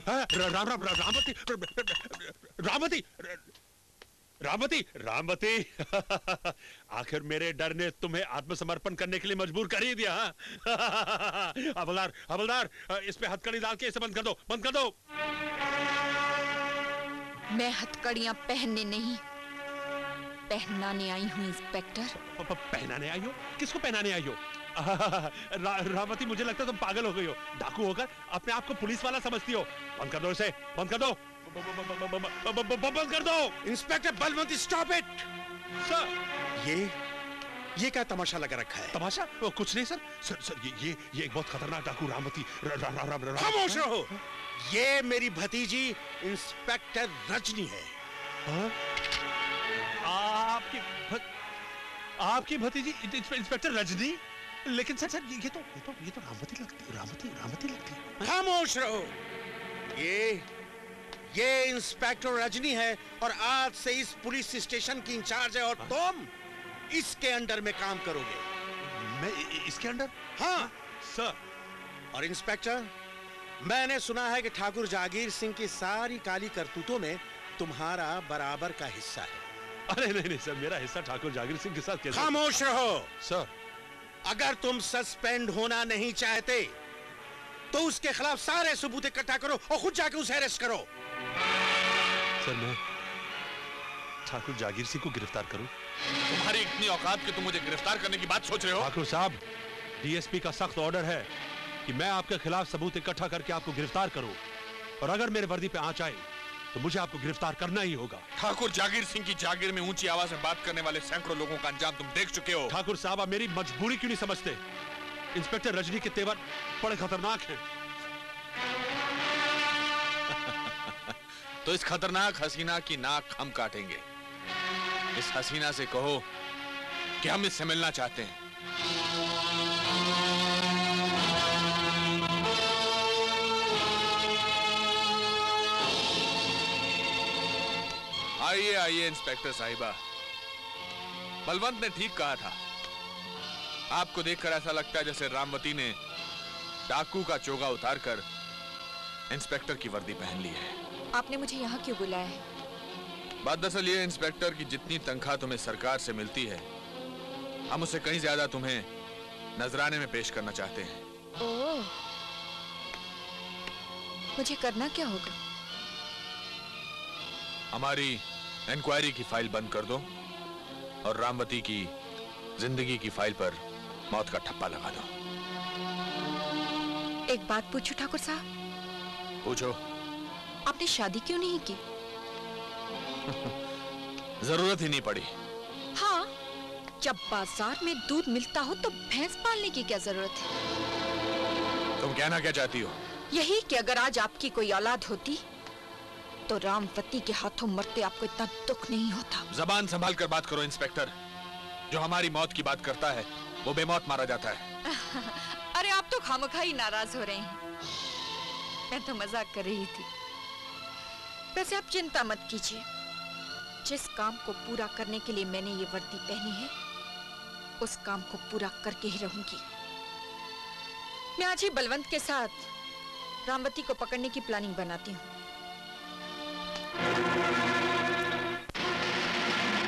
रामवती आखिर मेरे डर ने तुम्हें आत्मसमर्पण करने के लिए मजबूर कर ही दिया। हवलदार, हवलदार, इस पे हथकड़ी डाल के इसे बंद कर दो, बंद कर दो। मैं हथकड़ियां पहनने नहीं, पहनाने आई हूँ इंस्पेक्टर। पहनाने आई हो? किसको पहनाने आई हो? रामवती, मुझे लगता है तुम पागल हो गई हो। डाकू होकर अपने आप को पुलिस वाला समझती हो। बंद कर दो इसे, बंद कर दो, बंद कर दो। Inspector Balwant, stop it. Sir, ये क्या तमाशा लगा रखा है? तमाशा? कुछ नहीं सर। सर ये एक बहुत खतरनाक डाकू रामवती। खामोश रहो। ये मेरी भतीजी इंस्पेक्टर रजनी है। आपकी भतीजी इंस्पेक्टर रजनी? लेकिन सर ये तो रामवती लगती है। खामोश रहो। ये इंस्पेक्टर रजनी है, और आज से इस पुलिस स्टेशन की इंचार्ज है, और तुम इसके अंडर में काम करोगे। मैं इसके अंडर? हाँ सर। और इंस्पेक्टर, मैंने सुना है कि ठाकुर जागीर सिंह की सारी काली करतूतों में तुम्हारा बराबर का हिस्सा है। अरे नहीं सर, मेरा हिस्सा ठाकुर जागीर सिंह के साथ कैसे? खामोश रहो। सर, अगर तुम सस्पेंड होना नहीं चाहते तो उसके खिलाफ सारे सबूत इकट्ठा करो और खुद जाके उसे अरेस्ट करो। सर, मैं ठाकुर जागीर सिंह को गिरफ्तार करूं? तुम्हारी इतनी औकात कि तुम मुझे गिरफ्तार करने की बात सोच रहे हो? ठाकुर साहब, डीएसपी का सख्त ऑर्डर है कि मैं आपके खिलाफ सबूत इकट्ठा करके आपको गिरफ्तार करूं, और अगर मेरे वर्दी पे आंच आए तो मुझे आपको गिरफ्तार करना ही होगा। ठाकुर जागीर सिंह की जागीर में ऊंची आवाज में बात करने वाले सैकड़ों लोगों का अंजाम तुम देख चुके हो। ठाकुर साहब, आप मेरी मजबूरी क्यों नहीं समझते? इंस्पेक्टर रजनी के तेवर बड़े खतरनाक हैं। तो इस खतरनाक हसीना की नाक हम काटेंगे। इस हसीना से कहो कि हम इससे मिलना चाहते हैं। आइए आइए इंस्पेक्टर साहिबा, बलवंत ने ठीक कहा था। आपको देखकर ऐसा लगता है जैसे रामवती ने डाकू का चोगा उतारकर इंस्पेक्टर की वर्दी पहन ली है। आपने मुझे यहाँ क्यों बुलाया है? बात दरअसल ये इंस्पेक्टर की जितनी तनख्वाह तुम्हें सरकार से मिलती है, हम उससे कहीं ज्यादा तुम्हें नजराने में पेश करना चाहते हैं। ओह, मुझे करना क्या होगा? हमारी इंक्वायरी की फाइल बंद कर दो और रामवती की जिंदगी की फाइल पर मौत का ठप्पा लगा दो। एक बात पूछूं ठाकुर साहब? पूछो। आपने शादी क्यों नहीं की? जरूरत ही नहीं पड़ी। हाँ, जब बाजार में दूध मिलता हो तो भैंस पालने की क्या जरूरत है? तुम कहना क्या चाहती हो? यही कि अगर आज आपकी कोई औलाद होती तो रामवती के हाथों मरते आपको इतना दुख नहीं होता। जबान संभाल कर बात करो इंस्पेक्टर। जो हमारी मौत की बात करता है वो बेमौत मारा जाता है। अरे आप तो खामखा ही नाराज हो रहे हैं। मैं तो मजाक कर रही थी। वैसे आप चिंता मत कीजिए, जिस काम को पूरा करने के लिए मैंने ये वर्दी पहनी है उस काम को पूरा करके ही रहूंगी। मैं आज ही बलवंत के साथ रामवती को पकड़ने की प्लानिंग बनाती हूँ।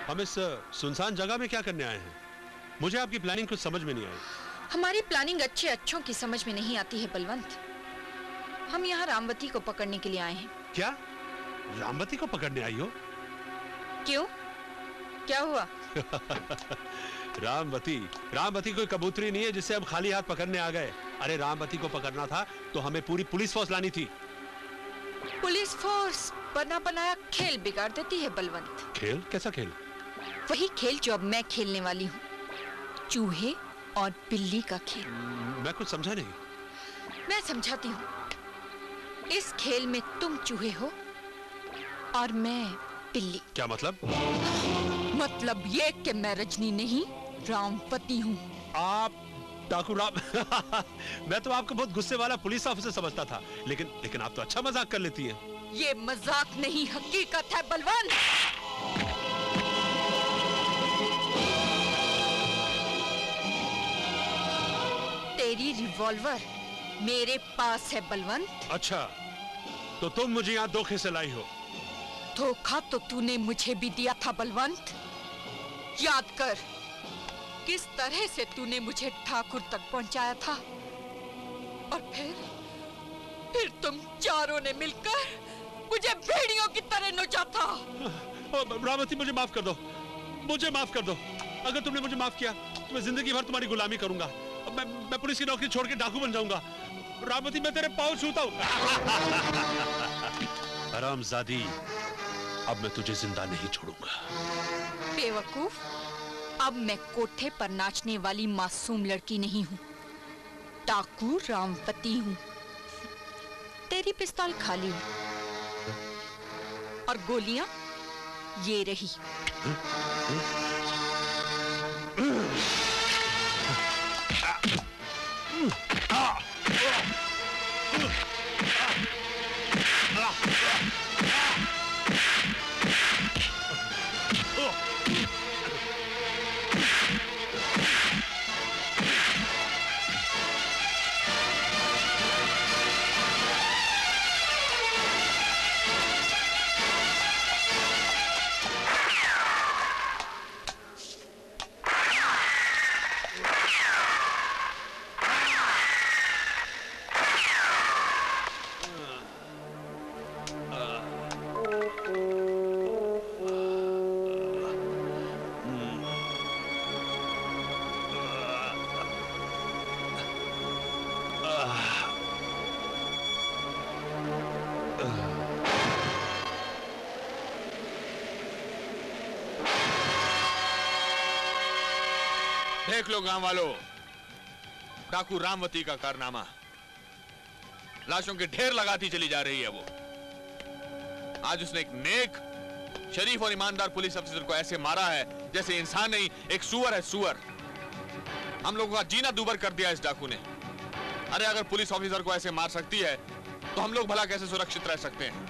हम इस सुनसान जगह में क्या करने आए हैं? मुझे आपकी प्लानिंग कुछ समझ में नहीं आई। हमारी प्लानिंग अच्छों की समझ में नहीं आती है बलवंत। हम यहाँ रामवती को पकड़ने के लिए आए हैं। क्या रामवती को पकड़ने आई हो? क्यों, क्या हुआ? रामवती कोई कबूतरी नहीं है जिससे हम खाली हाथ पकड़ने आ गए। अरे रामवती को पकड़ना था तो हमें पूरी पुलिस फोर्स लानी थी। पुलिस फोर्स बना बनाया खेल बिगाड़ देती है बलवंत। खेल? कैसा खेल? वही खेल जो अब मैं खेलने वाली हूँ, चूहे और बिल्ली का खेल। मैं कुछ समझा नहीं। मैं समझाती हूँ। इस खेल में तुम चूहे हो और मैं बिल्ली। क्या मतलब? मतलब ये कि मैं रजनी नहीं, रामवती हूँ। आप डाकू राम मैं तो आपको बहुत गुस्से वाला पुलिस ऑफिसर समझता था, लेकिन आप तो अच्छा मजाक कर लेती हैं। ये मजाक नहीं, हकीकत है बलवंत। तेरी रिवॉल्वर मेरे पास है बलवंत। अच्छा, तो तुम मुझे यहाँ धोखे से लाई हो? धोखा तो तूने मुझे भी दिया था बलवंत। याद कर किस तरह से तूने मुझे ठाकुर तक पहुंचाया था, और फिर तुम चारों ने मिलकर मुझे भेड़ियों की तरह नोचा था। रामवती, मुझे माफ कर दो, मुझे माफ कर दो। अगर तुमने मुझे माफ किया तो मैं जिंदगी भर तुम्हारी गुलामी करूंगा। मैं पुलिस की नौकरी छोड़ के डाकू बन जाऊंगा। रामवती, मैं तेरे पाँव छूता हूँ। हरामजादी, अब मैं तुझे जिंदा नहीं छोड़ूंगा। बेवकूफ, अब मैं कोठे पर नाचने वाली मासूम लड़की नहीं हूँ, डाकू रामवती हूँ। तेरी पिस्तौल खाली है और गोलियां ये रही। देख लो गांव वालों, डाकू रामवती का कारनामा। लाशों के ढेर लगाती चली जा रही है वो। आज उसने एक नेक, शरीफ और ईमानदार पुलिस अफसर को ऐसे मारा है जैसे इंसान नहीं, एक सुअर है, सुअर। हम लोगों का जीना दूभर कर दिया इस डाकू ने। अरे अगर पुलिस ऑफिसर को ऐसे मार सकती है तो हम लोग भला कैसे सुरक्षित रह सकते हैं?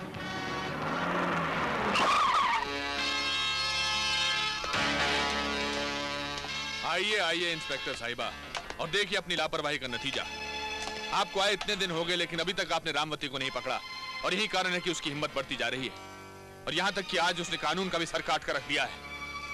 आइए आइए इंस्पेक्टर साहिबा, और देखिए अपनी लापरवाही का नतीजा। आपको आए इतने दिन हो गए लेकिन अभी तक आपने रामवती को नहीं पकड़ा, और यही कारण है कि उसकी हिम्मत बढ़ती जा रही है, और यहां तक कि आज उसने कानून का भी सर काट कर रख दिया है।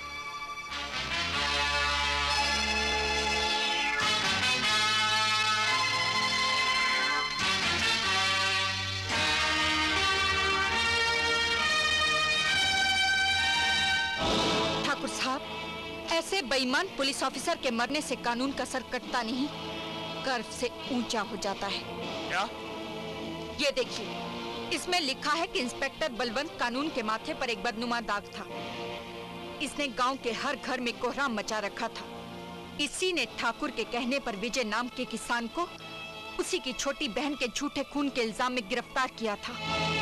ठाकुर साहब, ऐसे बेईमान पुलिस ऑफिसर के मरने से कानून का सर कटता नहीं, गर्व से ऊंचा हो जाता है। क्या? ये देखिए, इसमें लिखा है कि इंस्पेक्टर बलवंत कानून के माथे पर एक बदनुमा दाग था। इसने गांव के हर घर में कोहराम मचा रखा था। इसी ने ठाकुर के कहने पर विजय नाम के किसान को उसी की छोटी बहन के झूठे खून के इल्जाम में गिरफ्तार किया था,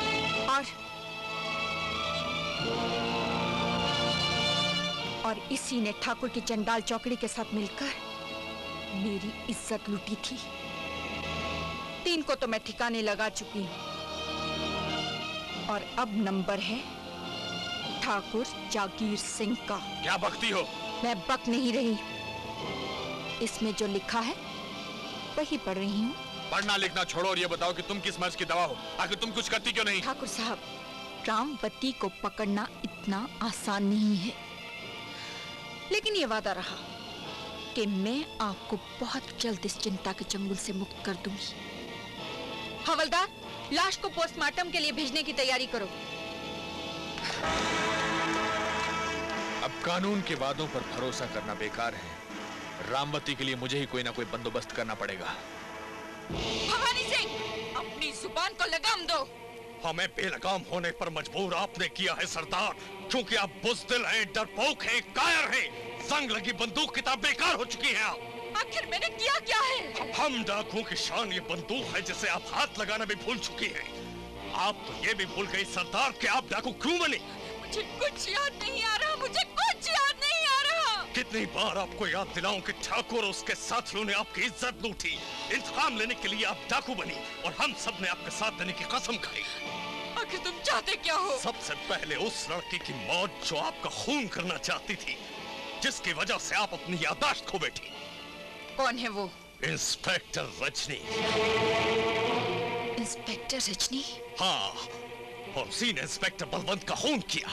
और इसी ने ठाकुर की चंडाल चौकड़ी के साथ मिलकर मेरी इज्जत लूटी थी। 3 को तो मैं ठिकाने लगा चुकी हूँ, और अब नंबर है ठाकुर जागीर सिंह का। क्या बकती हो? मैं बक नहीं रही, इसमें जो लिखा है वही पढ़ रही हूँ। पढ़ना लिखना छोड़ो और ये बताओ कि तुम किस मर्ज की दवा हो, आखिर तुम कुछ करती क्यों नहीं? ठाकुर साहब, रामवती को पकड़ना इतना आसान नहीं है। लेकिन ये वादा रहा कि मैं आपको बहुत जल्द इस चिंता के चंगुल से मुक्त कर दूंगी। हवलदार, लाश को पोस्टमार्टम के लिए भेजने की तैयारी करो। अब कानून के वादों पर भरोसा करना बेकार है। रामवती के लिए मुझे ही कोई ना कोई बंदोबस्त करना पड़ेगा। भवानी सिंह, अपनी जुबान को लगाम दो। हमें बेलगाम होने पर मजबूर आपने किया है सरदार, क्योंकि आप बुज़दिल हैं, डरपोक हैं, कायर हैं। जंग लगी बंदूक किताब बेकार हो चुकी है आप। आखिर मैंने किया क्या है? हम डाकुओं की शान ये बंदूक है जिसे आप हाथ लगाना भी भूल चुकी हैं। आप तो ये भी भूल गई सरदार कि आप डाकू क्यों बने। मुझे कुछ याद नहीं आ रहा, मुझे कुछ याद नहीं आ रहा। कितनी बार आपको याद दिलाऊं कि ठाकुर और उसके साथियों ने आपकी इज्जत लूटी। इंतकाम लेने के लिए आप डाकू बनी और हम सब ने आपके साथ देने की कसम खाई। आखिर तुम चाहते क्या हो? सबसे पहले उस लड़की की मौत जो आपका खून करना चाहती थी, जिसकी वजह से आप अपनी याददाश्त खो बैठी। कौन है वो? इंस्पेक्टर रजनी। इंस्पेक्टर रजनी? हाँ, और उसी ने इंस्पेक्टर बलवंत का खून किया।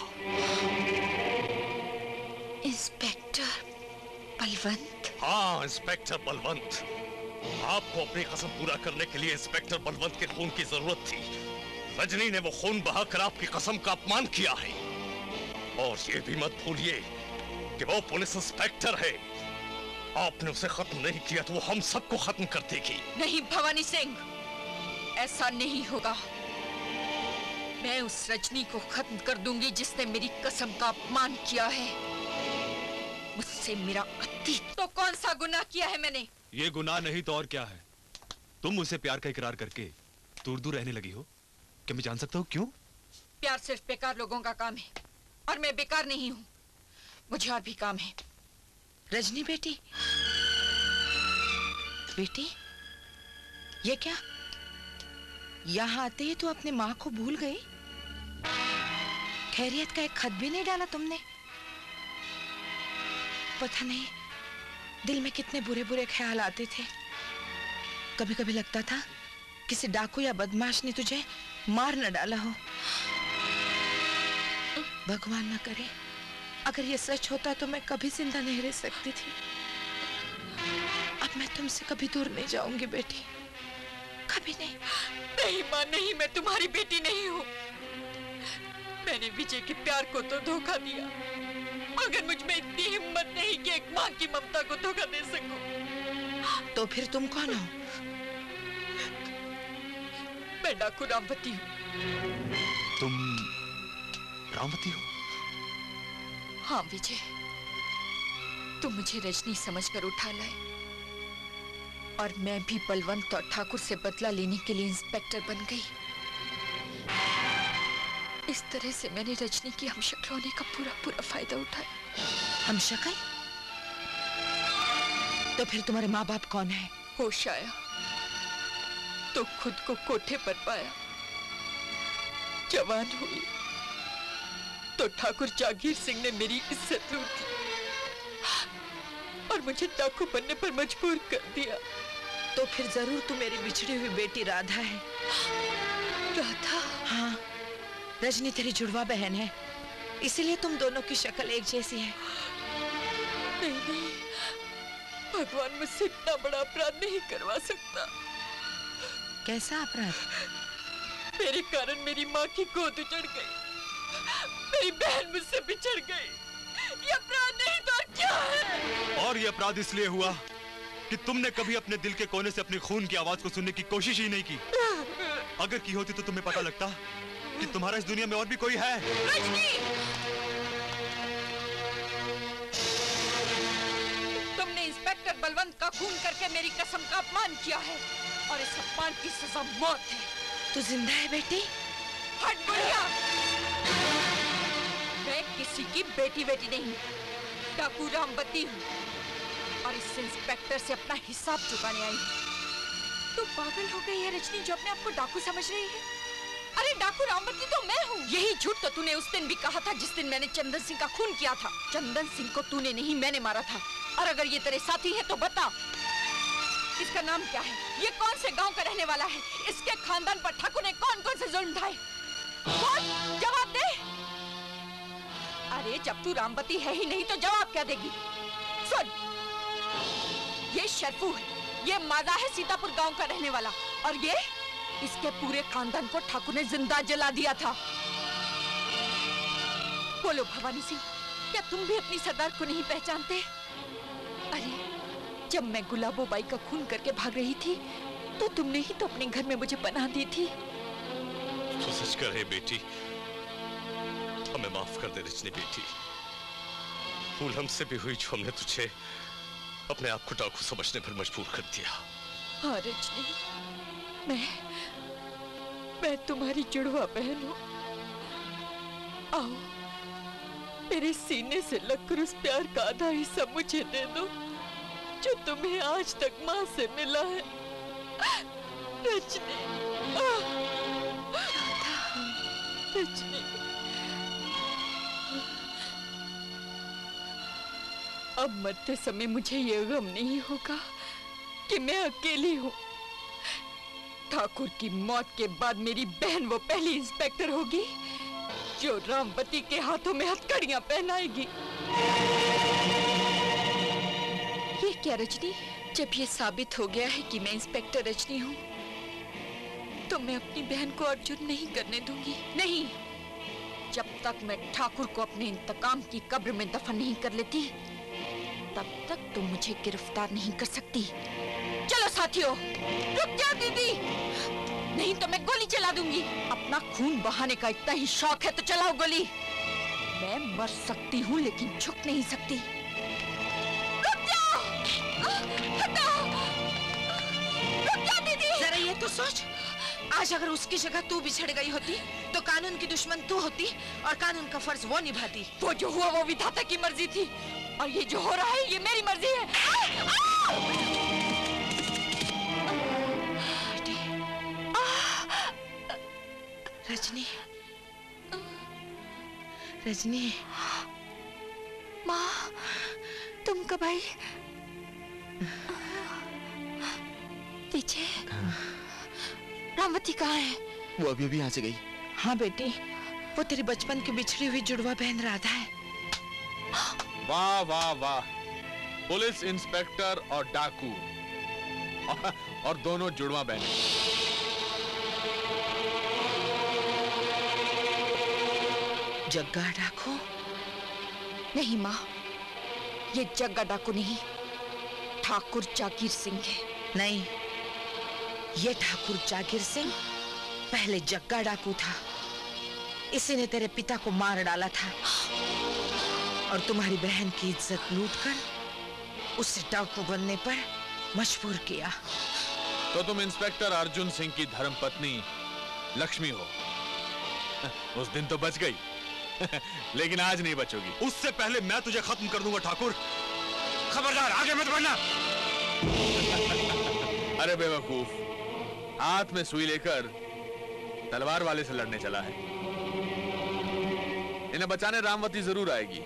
इंस्पेक्टर बलवंत? हाँ, इंस्पेक्टर बलवंत। आपको अपनी कसम पूरा करने के लिए इंस्पेक्टर बलवंत के खून की जरूरत थी। रजनी ने वो खून बहाकर आपकी कसम का अपमान किया है। और ये भी मत भूलिए कि वो पुलिस इंस्पेक्टर है। आपने उसे खत्म नहीं किया तो वो हम सबको खत्म कर देगी। नहीं भवानी सिंह, ऐसा नहीं होगा। मैं उस रजनी को खत्म कर दूंगी जिसने मेरी कसम का अपमान किया है। मुझसे मेरा अतीत। तो कौन सा गुनाह किया है मैंने? ये गुनाह नहीं तो और क्या है? तुम मुझसे प्यार का इकरार करके दूर दूर रहने लगी हो। क्या मैं जान सकता हूँ क्यों? प्यार सिर्फ बेकार लोगों का काम है और मैं बेकार नहीं हूँ। मुझे और भी काम है। रजनी बेटी, बेटी, ये क्या? यहाँ आते ही तो अपने माँ को भूल गई। खैरियत का एक खत भी नहीं डाला तुमने। पता नहीं दिल में कितने बुरे बुरे ख्याल आते थे। कभी कभी लगता था किसी डाकू या बदमाश ने तुझे मार न डाला हो। भगवान न करे अगर ये सच होता तो मैं कभी जिंदा नहीं रह सकती थी। अब मैं तुमसे कभी दूर नहीं जाऊंगी बेटी, कभी नहीं। नहीं माँ, नहीं, मैं तुम्हारी बेटी नहीं हूँ। मैंने विजय के प्यार को तो धोखा दिया, मगर मुझ में इतनी हिम्मत नहीं कि एक माँ की ममता को धोखा दे सकूं। तो फिर तुम कौन हो? मैं डाकू रामवती हूँ। तुम रामवती हो? हाँ विजय, तुम मुझे रजनी समझकर उठा लाए और मैं भी बलवंत और ठाकुर से बदला लेने के लिए इंस्पेक्टर बन गई। इस तरह से मैंने रजनी की हमशक्ल होने का पूरा पूरा फायदा उठाया। हमशक्ल? तो फिर तुम्हारे माँ बाप कौन है? होश आया तो खुद को कोठे पर पाया। जवान हुई तो ठाकुर जागीर सिंह ने मेरी इज्जत लूटी और मुझे डाकू बनने पर मजबूर कर दिया। तो फिर जरूर तू मेरी बिछड़ी हुई बेटी राधा है। राधा? हाँ, रजनी तेरी जुड़वा बहन है, इसीलिए तुम दोनों की शक्ल एक जैसी है। नहीं नहीं, भगवान मुझसे इतना बड़ा अपराध नहीं करवा सकता। कैसा अपराध? मेरे कारण मेरी माँ की गोद उजड़ गई, मेरी बहन मुझसे बिछड़ गई। ये अपराध नहीं तो क्या है? और ये अपराध इसलिए हुआ कि तुमने कभी अपने दिल के कोने से अपने खून की आवाज को सुनने की कोशिश ही नहीं की। अगर की होती तो तुम्हें पता लगता कि तुम्हारा इस दुनिया में और भी कोई है। तुमने इंस्पेक्टर बलवंत का खून करके मेरी कसम का अपमान किया है और इस अपमान की सजा मौत है। तू जिंदा है बेटी? हट बुढ़िया! मैं किसी की बेटी नहीं, डाकू रामवती हूँ और इस इंस्पेक्टर से अपना हिसाब चुकाने आई हूँ। तू पागल हो गई है रजनी, जो अपने आप को डाकू समझ रही है? अरे डाकू रामवती तो मैं हूँ। यही झूठ तो तूने उस दिन भी कहा था जिस दिन मैंने चंदन सिंह का खून किया था। चंदन सिंह को तूने नहीं, मैंने मारा था। और अगर ये तेरे साथी है तो बता, इसका नाम क्या है? ये कौन से गांव का रहने वाला है? इसके खानदान पर ठाकुर ने कौन कौन से जुल्म ढाए? कौन? जवाब दे। अरे जब तू रामवती है ही नहीं तो जवाब क्या देगी? सुन, ये शरफू है, ये मादा है सीतापुर गांव का रहने वाला, और ये इसके पूरे खानदान को ठाकुर ने जिंदा जला दिया था। बोलो भवानी सिंह, क्या तुम भी अपनी सरदार को नहीं पहचानते? अरे जब मैं गुलाबो बाई का खून करके भाग रही थी तो तुमने ही तो अपने घर में मुझे पनाह दी थी। तो सच कर रहे बेटी, हमें माफ कर दे रजनी बेटी। भूल हमसे भी हुई जो हमने तुझे अपने आप को डाकू समझने पर मजबूर कर दिया। हाँ रजनी, मैं तुम्हारी जुड़वा बहन हूँ। आओ, मेरे सीने से लगकर उस प्यार का आधा हिस्सा मुझे दे दो जो तुम्हें आज तक माँ से मिला है। रजनी, रजनी, अब मरते समय मुझे ये गम नहीं होगा कि मैं अकेली हूँ। ठाकुर की मौत के बाद मेरी बहन वो पहली इंस्पेक्टर होगी जो रामवती के हाथों में हथकड़ियां पहनाएगी। ये क्या रजनी, जब ये साबित हो गया है कि मैं इंस्पेक्टर रजनी हूँ तो मैं अपनी बहन को अर्जुन नहीं करने दूंगी। नहीं, जब तक मैं ठाकुर को अपने इंतकाम की कब्र में दफन नहीं कर लेती तब तक तुम मुझे गिरफ्तार नहीं कर सकती। चलो साथियों, रुक जाओ दीदी, नहीं तो मैं गोली चला दूंगी। अपना खून बहाने का इतना ही शौक है तो चलाओ गोली। मैं मर सकती हूँ लेकिन झुक नहीं सकती। रुक जाओ, हटाओ, रुक जाओ दीदी। जरा ये तो सोच, आज अगर उसकी जगह तू बिछड़ गई होती तो कानून की दुश्मन तू होती और कानून का फर्ज वो निभाती। वो जो हुआ वो विधाता की मर्जी थी और ये जो हो रहा है ये मेरी मर्जी है। रजनी, रजनी, माँ, तुम कब आई? पीछे रामवती कहाँ है? वो अभी अभी यहाँ से गई। हाँ बेटी, वो तेरी बचपन की बिछड़ी हुई जुड़वा बहन राधा है। वाह वाह वाह, पुलिस इंस्पेक्टर और डाकू और दोनों जुड़वा बहन। जग्गा डाकू? नहीं माँ, ये जग्गा डाकू नहीं, ठाकुर जागीर सिंह है। नहीं, ये ठाकुर जागीर सिंह पहले जग्गा डाकू था। इसी ने तेरे पिता को मार डाला था और तुम्हारी बहन की इज्जत लूटकर उसे डाकू बनने पर मजबूर किया। तो तुम इंस्पेक्टर अर्जुन सिंह की धर्मपत्नी लक्ष्मी हो। उस दिन तो बच गई लेकिन आज नहीं बचोगी। उससे पहले मैं तुझे खत्म कर दूंगा ठाकुर। खबरदार, आगे मत बढ़ना। अरे बेवकूफ, हाथ में सुई लेकर तलवार वाले से लड़ने चला है। इन्हें बचाने रामवती जरूर आएगी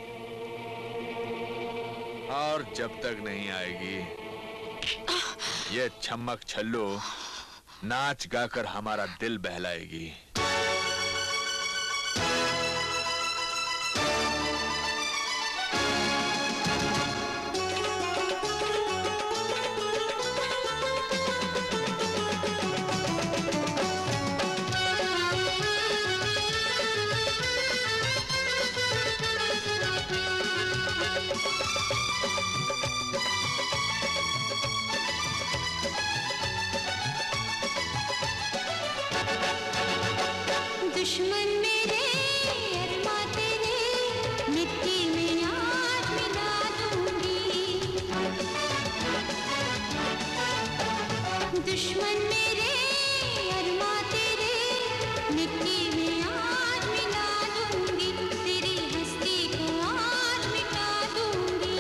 और जब तक नहीं आएगी ये छम्मक छल्लो नाच गाकर हमारा दिल बहलाएगी। दुश्मन मेरे अरमा तेरे मिट्टी में आज मिला दूंगी। दुश्मन मेरे अरमा तेरे मिट्टी में आज मिला दूंगी। तेरी हस्ती को आज मिटा दूंगी।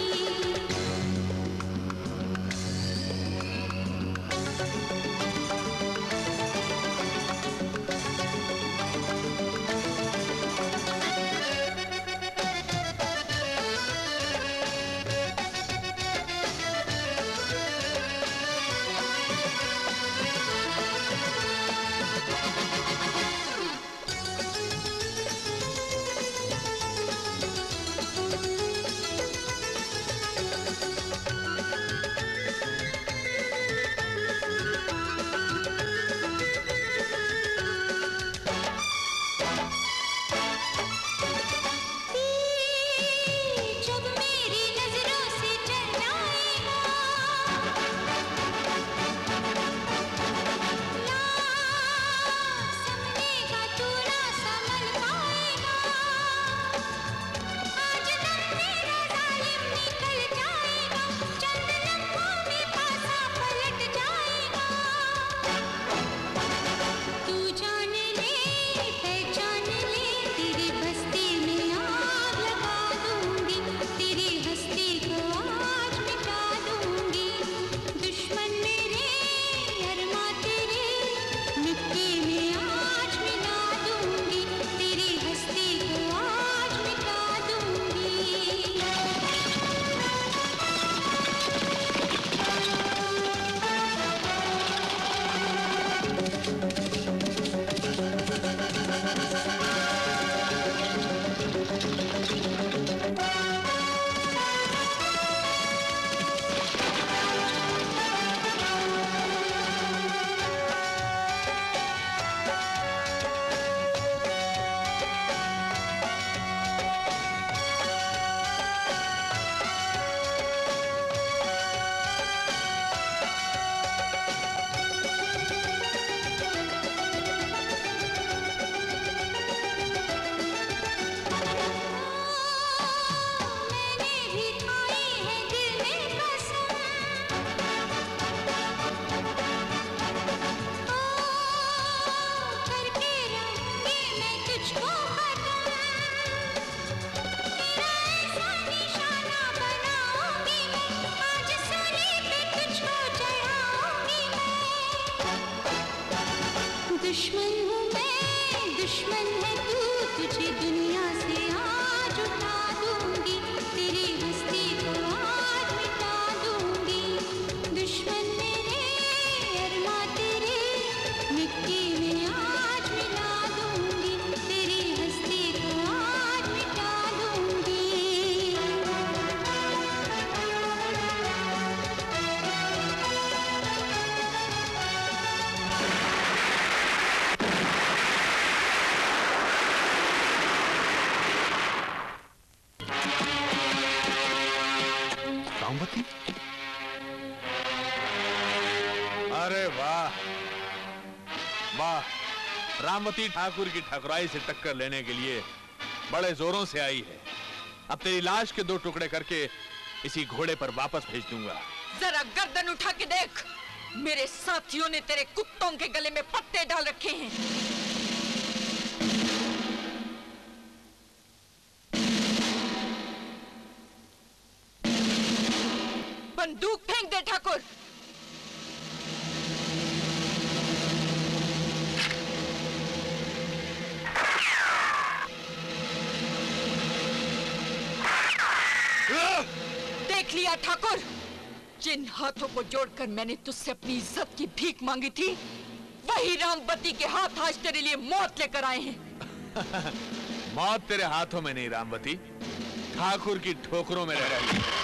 दुश्मन हूँ मैं, दुश्मन है तू, तुझे दुनिया से आज उठा दूंगी, तेरी हस्ती को आज मिटा दूंगी। दुश्मन मेरे अरमा तेरे मिट्टी में आज मिला दूंगी, तेरी हस्ती को आज मिटा दूंगी। रामवती? अरे वाह वाह, रामवती ठाकुर की ठाकुराई से टक्कर लेने के लिए बड़े जोरों से आई है। अब तेरी लाश के 2 टुकड़े करके इसी घोड़े पर वापस भेज दूंगा। जरा गर्दन उठा के देख, मेरे साथियों ने तेरे कुत्तों के गले में पत्ते डाल रखे हैं। बंदूक फेंक दे ठाकुर। देख लिया ठाकुर, जिन हाथों को जोड़कर मैंने तुझसे अपनी इज्जत की भीख मांगी थी, वही रामवती के हाथ आज तेरे लिए मौत लेकर आए हैं। मौत तेरे हाथों में नहीं रामवती, ठाकुर की ठोकरों में रह रही है।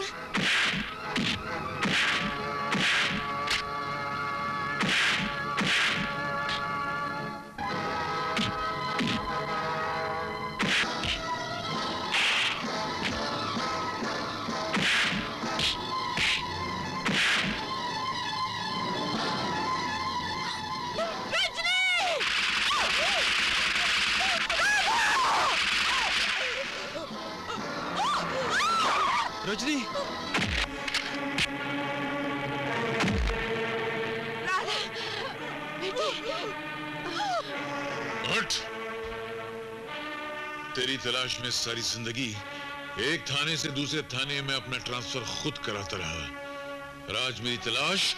रजनी, राधा, बेटी। हट। तेरी तलाश में सारी जिंदगी एक थाने से दूसरे थाने में अपना ट्रांसफर खुद कराता रहा। राज मेरी तलाश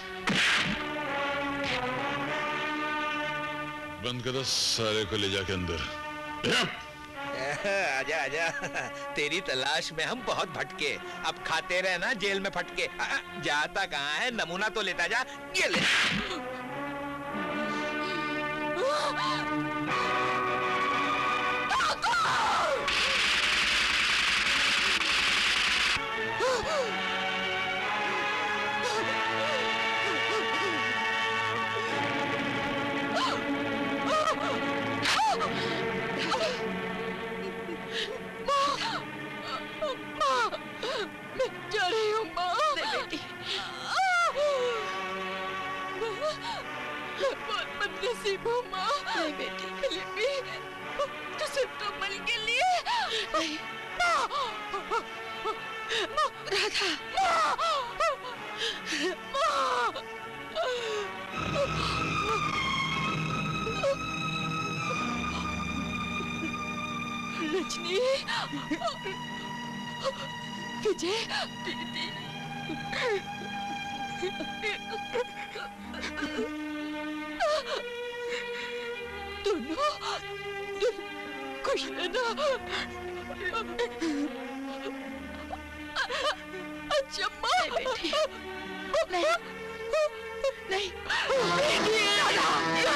बंद कर दो, सारे को ले जाके अंदर। आजा आजा, तेरी तलाश में हम बहुत भटके, अब खाते रहे ना जेल में फटके। जाता कहाँ है, नमूना तो लेता जा। ये ले। मैं जा रही हूँ माँ। बेटी, मैं बहुत बदनसीब हूँ माँ। नहीं बेटी, लिपि, तो सिर्फ तो पल के लिए। नहीं माँ, राधा, माँ, रजनी, विजय, दीदी, दोनों खुश रहना। अच्छा माँ। बेटी, नहीं, नहीं, बेटी,